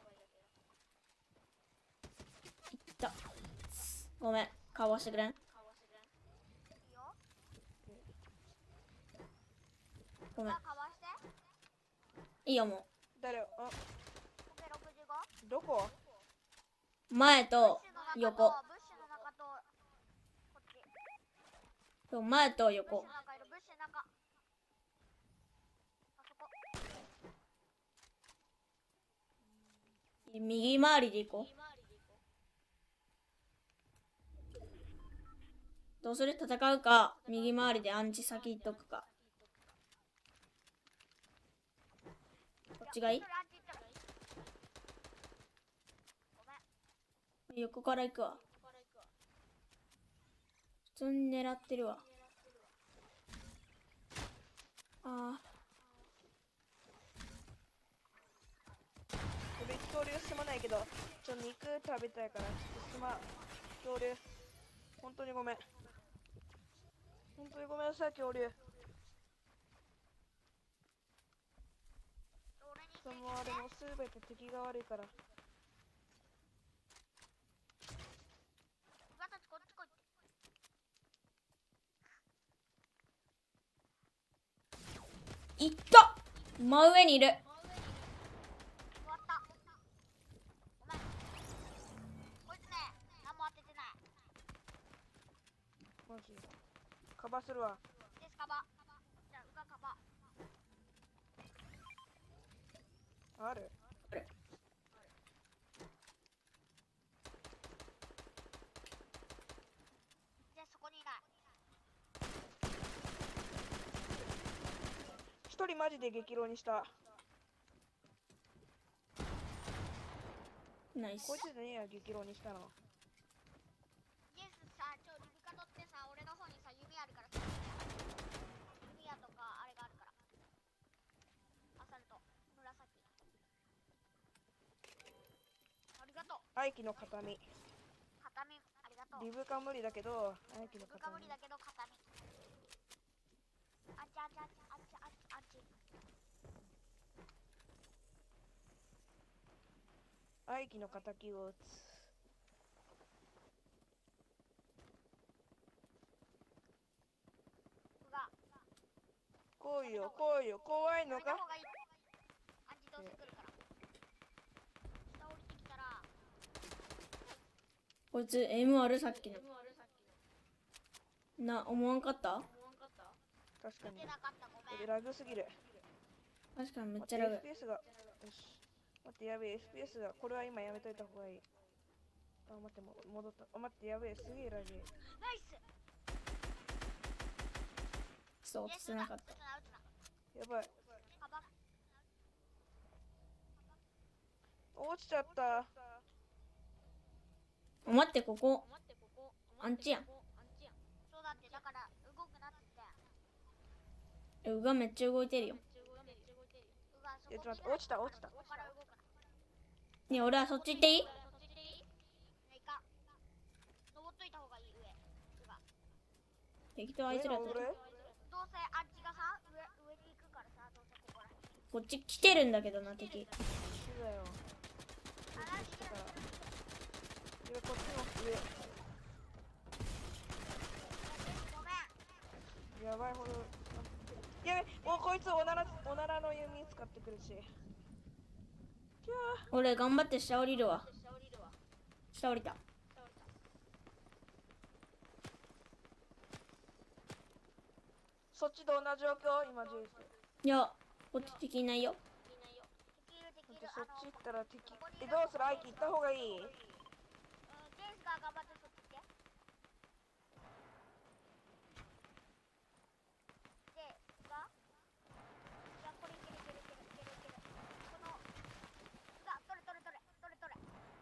った。ごめん、かわしてくれん？ごめん。いいよ、もう。 誰？あ、 ろくじゅうご？ どこ？ 前と横。 ブッシュの中とこっち。 そう、前とブッ横。 シュの中いる。ブッシュの中。あそこ。 右回りで行こう。どうする？戦うか、右回りでアンチ先行っとくか。こっちがいい？横から行くわ。普通に狙ってるわ。ああ。 俺、恐竜すまないけど、ちょっと肉食べたいから、ちょっとすまん。恐竜。本当にごめん。本当にごめんなさい、恐竜。そのあれもすべて敵が悪いから。 私こっち来いって。 いった！真上にいる。 終わった。ごめん。こいつね、何も当ててない。 マジ。カバーするわ。 です、カバ。じゃあ、うがカバ。 ある。 ある。 でそこにいない。 一人マジで激浪にした。 ナイスこい。つでねえや、激浪にしたの。 イエスさ、ちょリブカ取ってさ、俺の方にさ弓あるからさ、弓矢とかあれがあるから。アサルト紫。ありがとう。 愛機の形見。 片身ありがとう。 リブカ無理だけど、愛機の部下形見。 無理だけど片身。あんちあんちあんちあんちあんちあんち。 愛機の敵を撃つ。 うが。 来いよ、来いよ、怖いのか。 やめた方がいい。アンチどうせ来るから。下降りてきたら。 こいつ エム あるさっきの。な、思わんかった？ 確かに。 出なかったごめん。 これラグすぎる。 確かにめっちゃラグ。 エフピーエス が。よし。待って、やべえ、エフピーエス が。これは今やめといた方がいい。あ、待って、も戻った。あ、待って、やべえ、すげえラグ。 ナイス。 そう、落ちてなかった。 やばい。 カバン。 落ちちゃった。 あ、待って、ここ。アンチやん。 そうだって、だから動くなって言って。 え、うがめっちゃ動いてるよ。 うがそこえ、ちょっと待って、落ちた、落ちた。 ここから動くな。 ねえ、俺はそっち行っていい？ そっちでいい？ねえいか。登っといた方がいい上。うが。 適当あいつらと。 俺どうせあっちがさ、上上に行くからさ、どうせここら辺に。 こっち来てるんだけどな、敵。 そうだよ。 あら、来てる。 いや、こっちの上。 ごめん。 やばいほど。やべ、もうこいつおなら、おならの弓使ってくるし。キャ俺頑張って下降りるわ。下降りた。 そっちと同じ状況今、ジェイス。 いや、こっち敵いないよ。 できるできる。 そっち行ったら敵。え、どうする？アイキ行った方がいい？ うん、ジェイスが頑張ってそっち行って。で、がいや、これいけるいけるいけるいけるいける。この、が、取れ取れ取れ取れ取れ。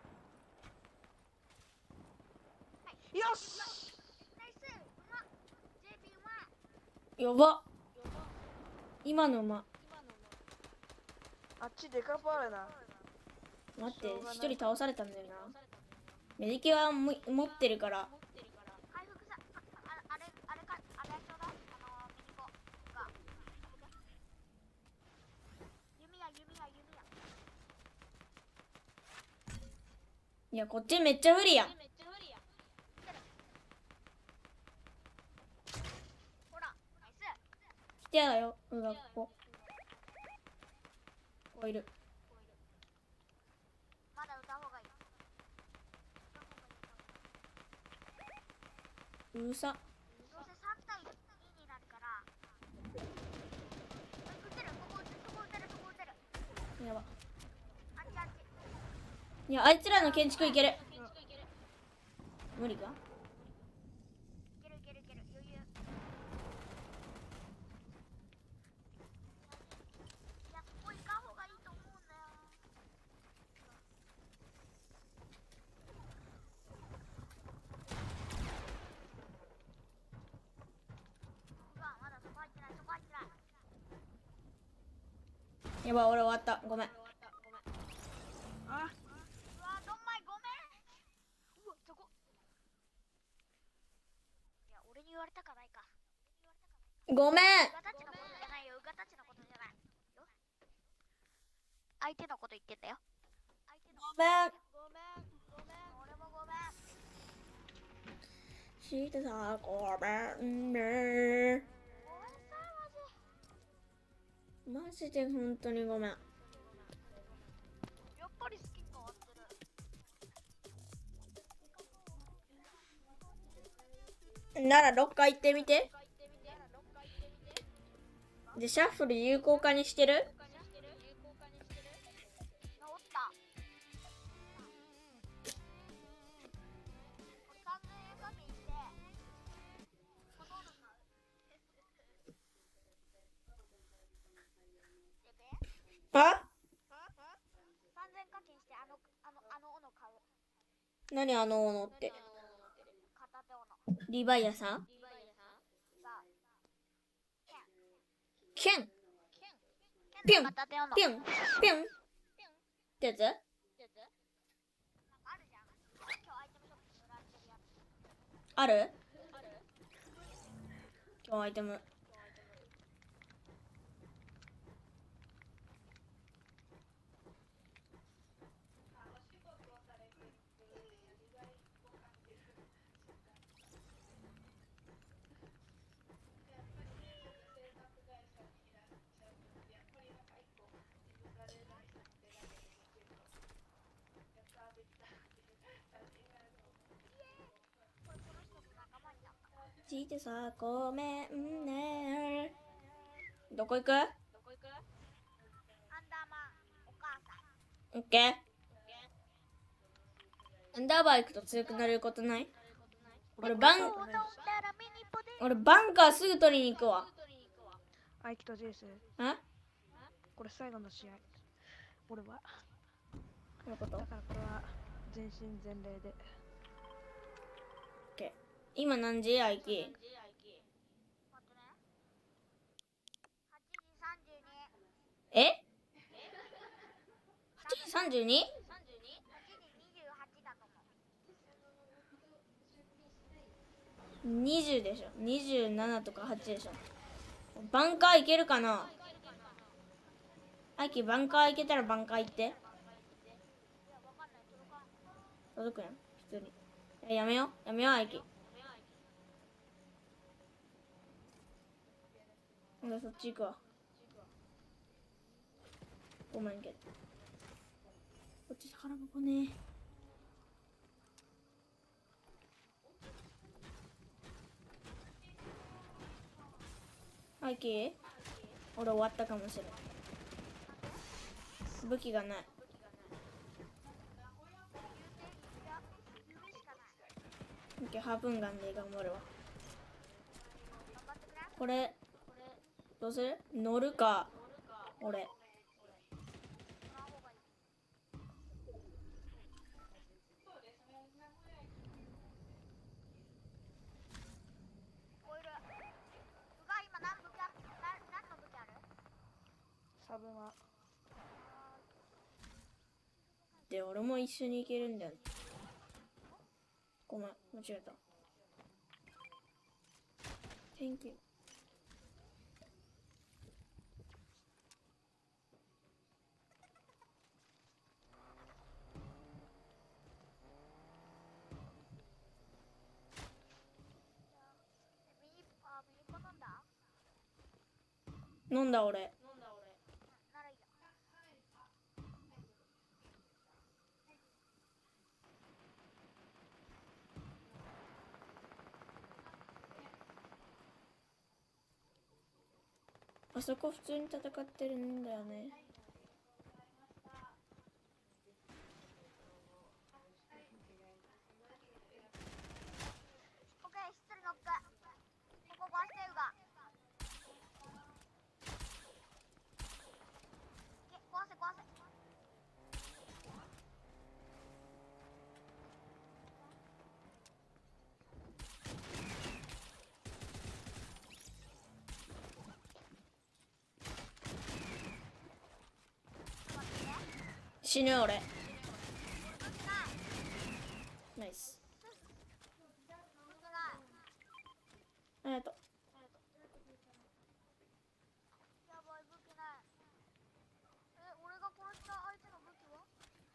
はい。 よし！ ナイスうまっ ジェイピー うまい。 やば。今の馬。 あっちデカパールな。 待って、一人倒されたんだよな。メディキはも持ってるから。 回復さ、あ、ああれ、あれか、あれちょうだい。あのー、ミニコが。弓矢、弓矢、弓矢。 いや、こっちめっちゃ不利やん。 ほら、ナイス。 来てやよ、うがここ。ここいる。 まだ歌う方がいい。 うるさ。 どうせさん対にになるから。撃てる、ここ撃てる、ここ撃てる、ここ撃てる。 やば。 あっちあっち。 いや、あいつらの建築いける。無理か？ いけるいけるいける、余裕。いや、ここ行かん方がいいと思うんだよ。うわ、まだそこ入ってない、そこ入ってない。 やばい、俺終わった。ごめん。 あ、 うわ、どんまいごめん。うわ、そこ。いや、俺に言われたかないか。 ごめん。 うがたちのことじゃないよ、うがたちのことじゃないよ。相手のこと言ってんだよ。相手のごめん。 ごめん、ごめん、俺もごめん。 してた、ごめんね。 ごめんなさい、マジ。 マジで本当にごめん。 やっぱりスキン変わってる。 ならろっかい行ってみて。で、シャッフル有効化にしてる？ 金してあのあのあの斧買う。 何あの斧って。 片手斧。 リヴァイアさん。 リヴァイアさんが剣。 剣ピュン片手斧。 ピュンピュンってやつ。 なんかあるじゃん。今日アイテムショップで売られてるやつ。 ある？今日アイテム。ちてさ、ごめんね。どこ行く？ どこ行く？アンダーマンお母さん。 オッケー。アンダーバー行くと強くなれることない？俺バン、俺バンカーすぐ取りに行くわ。 アイキとジェイス。 え？ これ最後の試合。俺は。 どういうこと？ だからこれは全身全霊で。 オッケー。今何時？アイキー。 待ってね。はちじさんじゅうに。 え？ はちじさんじゅうに？ はちじにじゅうはちだと思う。 にじゅうでしょ。にじゅうななとかはちでしょ。バンカー行けるかな？アイキーバンカー行けたらバンカー行って。 いや、わかんない。届かん。 届くやん。普通に。いややめよう。やめよう、アイキー。俺そっち行くわ。ごめんけど。こっち宝箱ね。アイキー？俺終わったかもしれない。武器がない。オッケー、ハープンガンで頑張るわ。これどうする？乗るか俺。 サブマ。 で俺も一緒に行けるんだよね。ごめん、間違えた。Thank you。飲んだ俺。 ならいいや。 あそこ普通に戦ってるんだよね。 オッケー、失礼ノック。ここ壊してるが。壊せ壊せ。 死ぬ俺。ナイス。ありがとう。 やばい、武器ない。え、俺が殺した相手の武器は？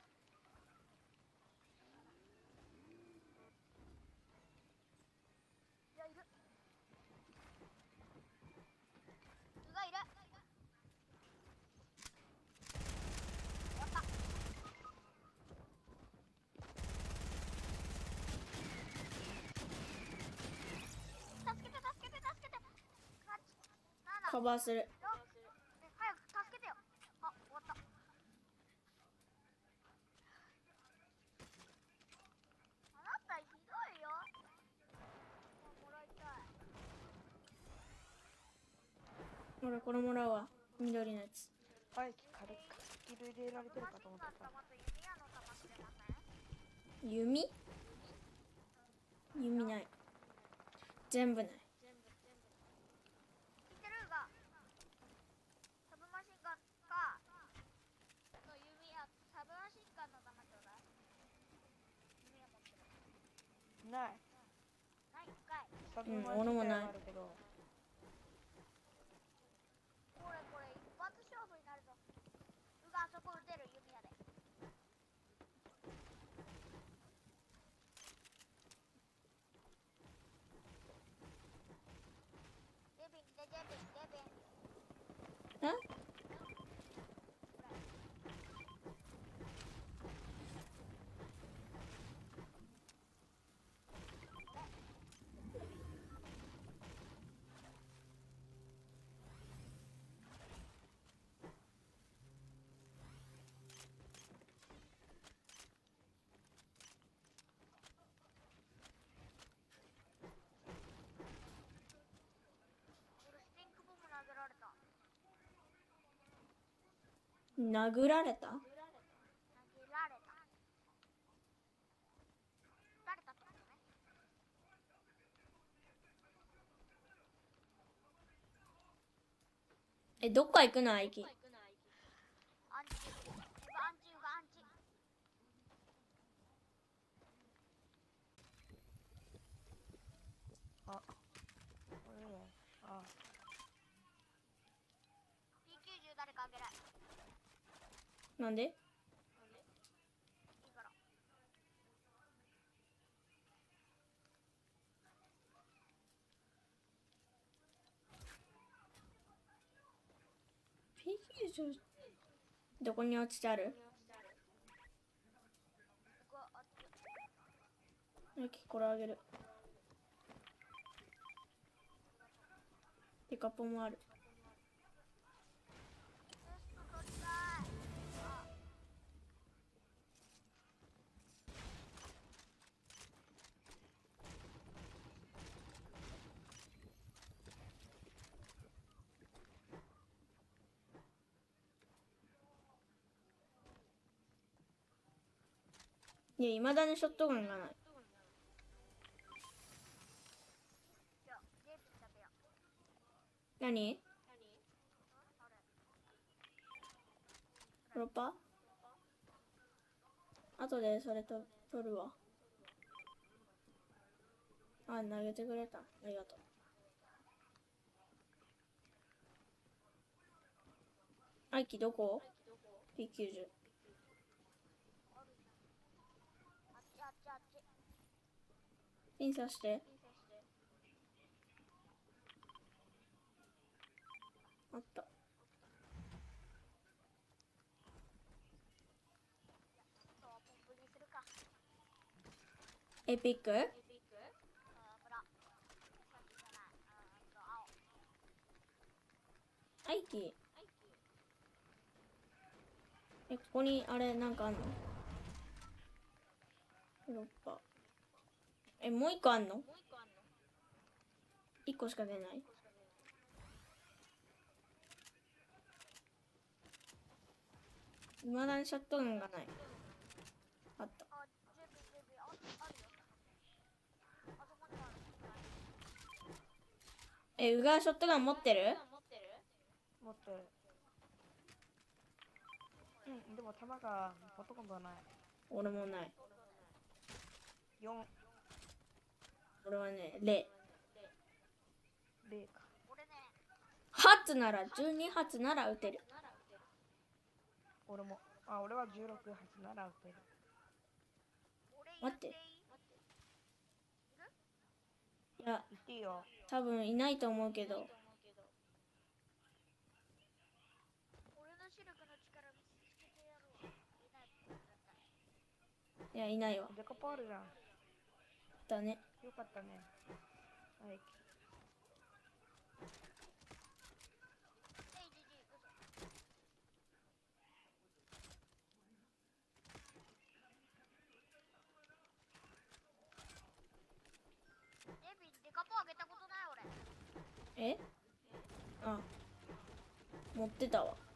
いや、いる。うがいる。やった。助けて助けて助けて。はち、なな、 カバーする。 ろく、え、早く助けてよ。あ、終わった。あなたひどいよ。もらいたい。 俺これもらうわ。緑のやつ。 アイキ軽くスキル入れられてるかと思った。 また弓矢弓弓ない。全部ない。 聞いてるがサブマシンガンかの弓やサブマシンガンの弾ちょうだい。弓は持ってる。 ない。 ないんかい。 サブうんマシン俺もないガンはあるけど。 これこれ一発勝負になるぞ。うがあそこ撃てる弓矢で。デビンでデビンデビン。 え俺スティンクボム投げられた。 殴られた？ 投げられた。撃たれたってことね。 え、どっか行くのアイキ？ アンチアンチウがアンチ。 あ、これね。あ、 ピーきゅうじゅう 誰かあげない。 なんで？ いいから。 ピーきゅうじゅう どこに落ちてある？ ここあっち。 アイキこれあげる。デカポンもある。 テスト取りたい。あいや、いまだにショットガンがない。 じゃあデビン食べよう。 何？ あれプロパ？後でそれと取るわ。あ、投げてくれた。ありがとう。アイキどこ？ ピーきゅうじゅう。 あるじゃん。あっちあっちあっち。 ピン刺して。あった。 そうポンプにするか。 エピック？ あーブラ。さっきじゃない。あーと青。 アイキ。え、ここにあれなんかあんの？プロパ。え、もう一個あんの？一個しか出ない。いまだにショットガンがない。あった。 あ、デビンデビンああるよ。あそこにもある。 え、ウガーショットガン持ってる？ 持ってる。うん、でも弾がほとんどない。 俺もない。 よん、 俺はね、ゼロ。 ゼロか。 俺ね。 発なら、じゅうに発なら撃てる。 俺も。あ、俺はじゅうろく発なら撃てる。 俺言待ってっていい？ いや、 言っていいよ。 多分いないと思うけど。 俺の視力の力見つけてやろう。いない絶対。 いや、いないわ。 デカパールじゃん。 だね。 よかったね。はい。 えいじじ嘘。デビンデカポあげたことない俺。 え？あ、持ってたわ。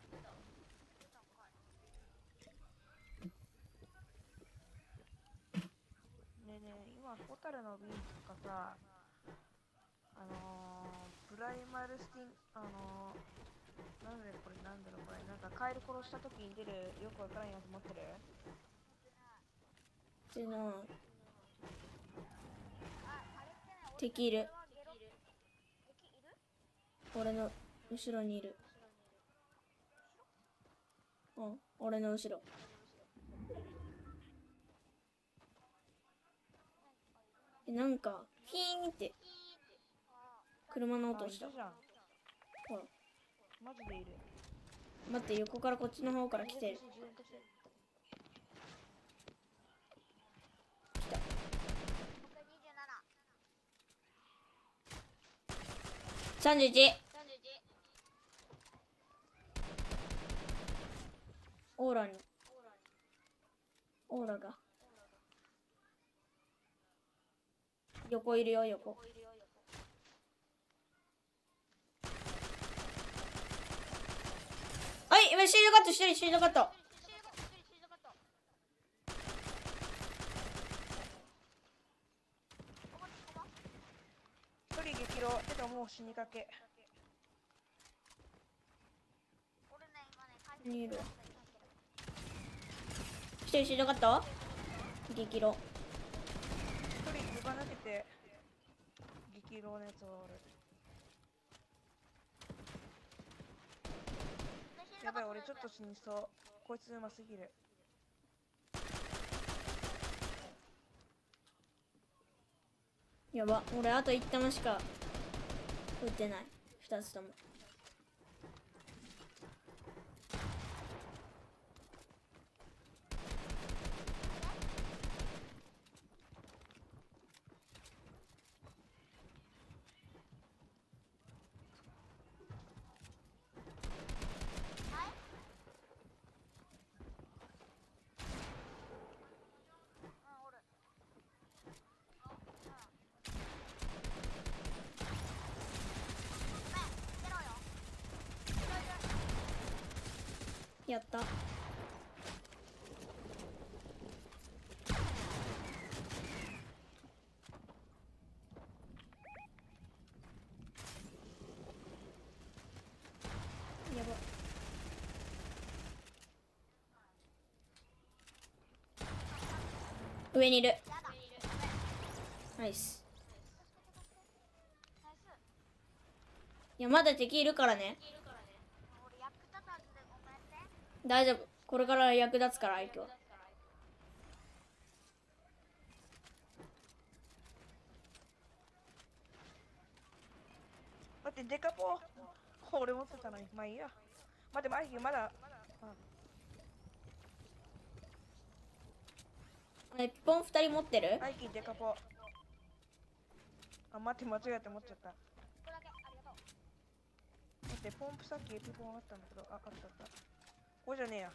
まあホタルのビーチとかさ、あのー、プライマルスティン、あのー、なんでこれなんだろうこれ、なんかカエル殺した時に出るよくわからんやつ持ってる？ っていうのはあ、あれってね、 敵いる。 俺はゲロ敵いる？ 俺の後ろにいる。うん、俺の後ろ。え、なんかピーンって車の音した。 あ、いるじゃん。 ほら、 マジでいる。 待って、横からこっちの方から来てる。 充電して来た。 僕にじゅうなな。 さんじゅういち。オーラにオーラが横いるよ。横。はい、今シールドカットしてる。シールドカット。 一人激浪。てかもう死にかけ。 俺ね、今ね、回にいるわ。一人シールドカット。激ロ。 一人ずば抜けて激浪のやつがおる。やばい、俺ちょっと死にそう。こいつうますぎる。 やば、俺あと一玉しか打ってない。二つとも。やった。やば。上にいる。ナイス。いや、まだ敵いるからね。大丈夫。これから役立つから、相手は。 待って、デカポー。俺持ってたのに。まあいいや。待って、マイキーまだ。 え、ピポン二人持ってる？ マイキーデカポー。あ、待って、間違えて持っちゃった。待って、ポンプさっきピポンあったんだけど、あ、あったあった。これじゃねえや。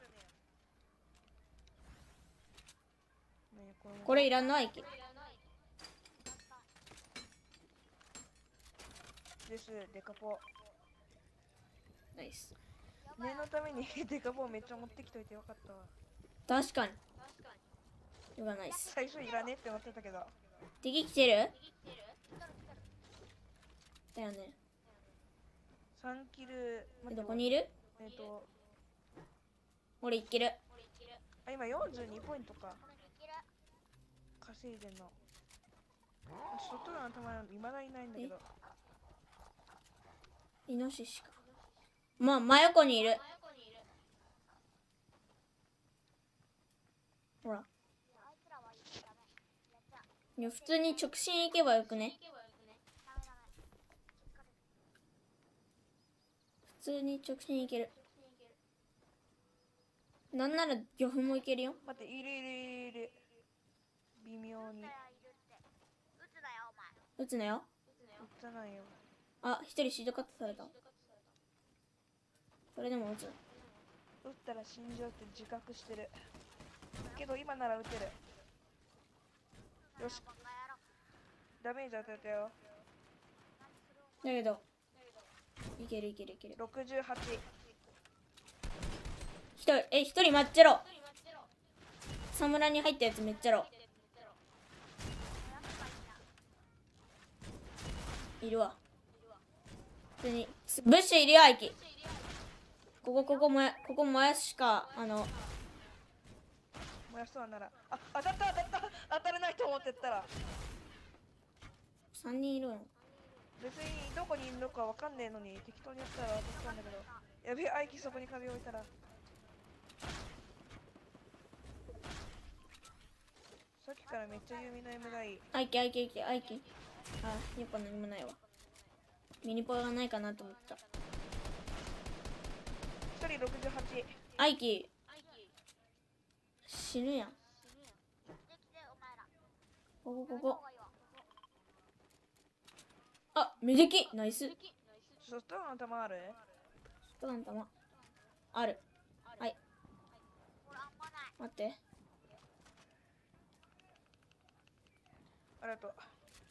ね、これこれいらんの？相手。 です、デカポー。 ナイス。 念のためにデカポーめっちゃ持ってきといてよかったわ。 確かに。よかないっす。 最初いらねえって思ってたけど。 敵来てる？だよね。 さんキル。 え、どこにいる？ えっと、 俺いける。 あ、今よんじゅうにポイントか。稼いでんの。ショットガンたまにまだいないんだけど。 イノシシか。まあ、真横にいる。ほら。いや、普通に直進行けばよくね。普通に直進行ける。なんなら魚粉もいけるよ。 待って、いるいるいるいる。微妙に。 撃つなよ。 撃たないよ。 あ、一人シードカットされた。それでも撃つ。 撃ったら死んじゃうって自覚してる。けど今なら撃てる。よし。ダメージ当てたよ。 だけど、いけるいけるいける。 ろくじゅうはち。 一人、え、一人待っちゃろ。サムラに入ったやつめっちゃろ。 いるわ。普通にブッシュいるよ、アイキ。ここここもやここ燃やすしか、あの燃やしそうなら、あ、当たった当たった当たらないと思ってったら、 さんにんいるの。 別にどこにいるのかわかんねえのに適当にやったら当たったんだけど、やべえ、アイキそこに壁置いたら。さっきからめっちゃ弓の M がいい。 アイキアイキアイキアイキ。あ、やっぱ何もないわ。ミニポイがないかなと思った。 ひとりろくじゅうはち。 アイキ死ぬやん。 来て来てお前ら。 ここここ。あ、メデキナイス。 ソフトの弾ある？ ストラン玉ある。はい、 これあんまない。 待って。 ありがとう。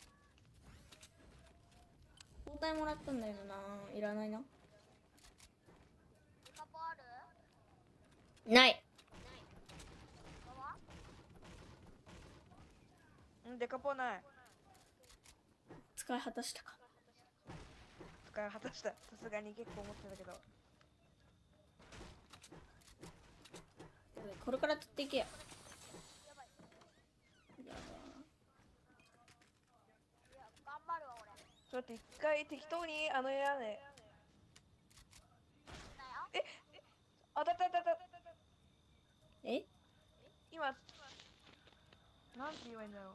包帯もらったんだけどな。いらないな。 デカポある？ ない。 ここは？ うん、デカポない。 使い果たしたか。 使い果たした。さすがに結構思ってたけど。 これから取っていけよ。 やばい。 やいや、頑張るわ俺。 ちょっと一回適当にあの部屋で。 だよ。 ええ当たった当たった。 え今、なんて言えばいいんだろう。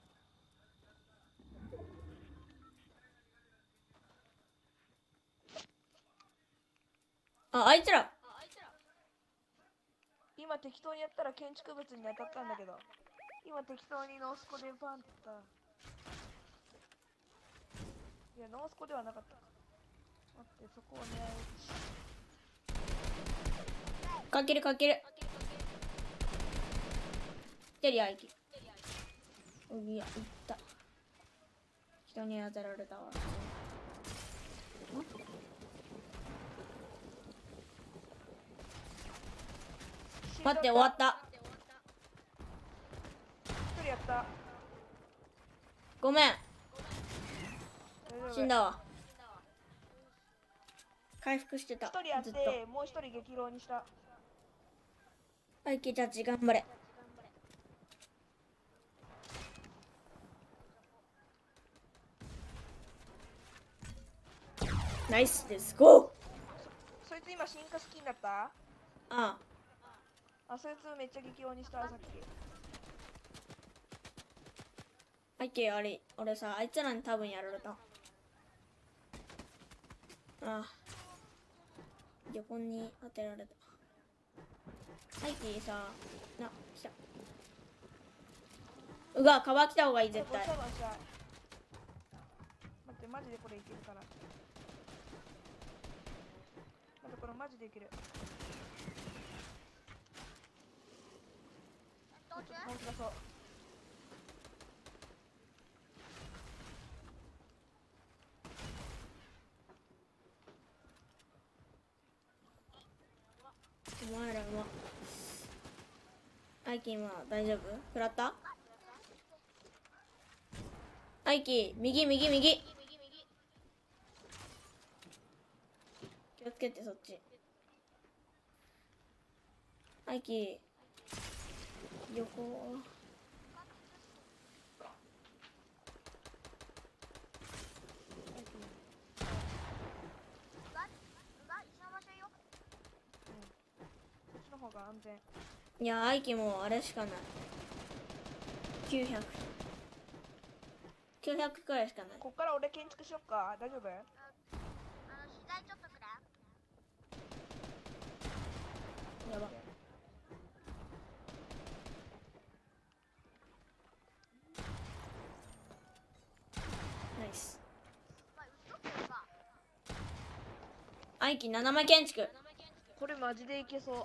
あ、あいつら。 今適当にやったら建築物に当たったんだけど、今適当にノースコでパンって言った。いや、ノースコではなかった。待って、そこを狙う。 かけるかける。一人アイキ。おいや、いった。人に当てられたわ。待って終わった。 一人やった。 ごめん、 大丈夫。 死んだわ。回復してた。 一人やっずっと。 て、もう一人激浪にした。 アイキたち頑張れ。ナイスです。ゴー。 そいつ今進化好きになった？ ああ、 あ、そいつめっちゃ激浪にした、さっき。 アイキあれ、俺さ、あいつらに多分やられた。ああ、横に当てられた。アイキさ、な、来た。うわ、川来た方がいい、絶対。 待って、マジでこれいけるから。待って、これマジでいける。 どうしよう。 本当だそう。 お前らも。アイキ今大丈夫？食らった？アイキ、右右右。気をつけてそっち。アイキ、横。 うが、うが一緒の場所よ。 こっちの方が安全。 いや、アイキもあれしかない。きゅうひゃく。きゅうひゃくくらいしかない。 こっから俺建築しよっか。大丈夫？ あの、資材ちょっとくれ。 やば。ナイス。 お前、嘘つけば。 アイキななまい建築。 これマジでいけそう。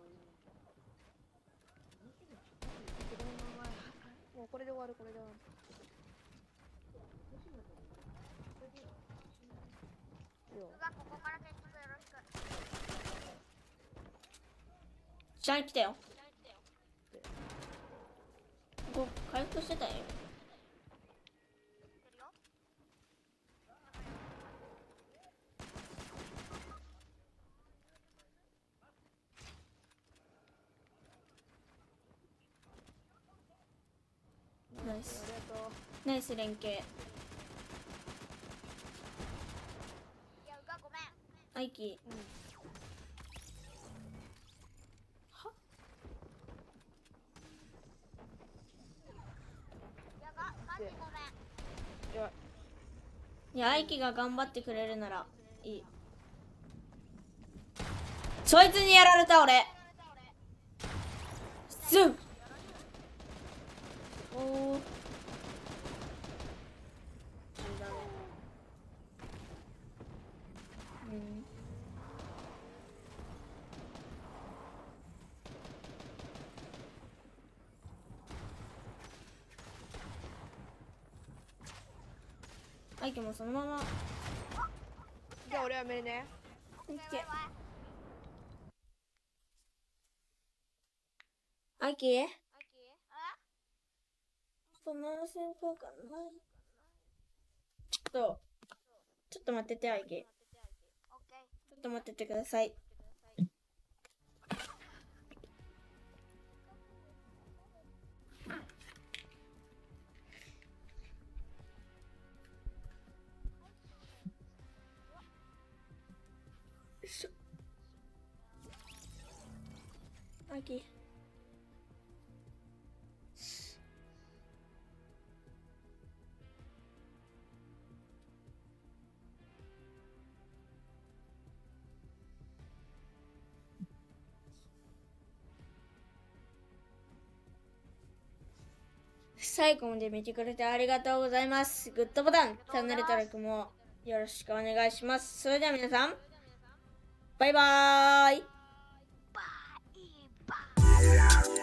もうこれで終わる、これで終わる。 うが、ここから建築よろしく。 下に来たよ。ここ回復してたよ。 てるよ。 イスありがとう。 ナイス連携。 いやうがごめん。 アイキうん。 はいやがマジごめん。 いや、 いやアイキが頑張ってくれるならいい。そいつにやられた俺。スンおーうんアイキもそのままじゃあ俺はめるね。 オッケー。アイキアキあその戦法がない。ちょっとちょっと待っててアイキ。 オッケー。 ちょっと待っててください。よいしょ。アイキ最後まで見てくれてありがとうございます。グッドボタン、チャンネル登録もよろしくお願いします。それでは皆さん、バイバーイ。 バイバイ。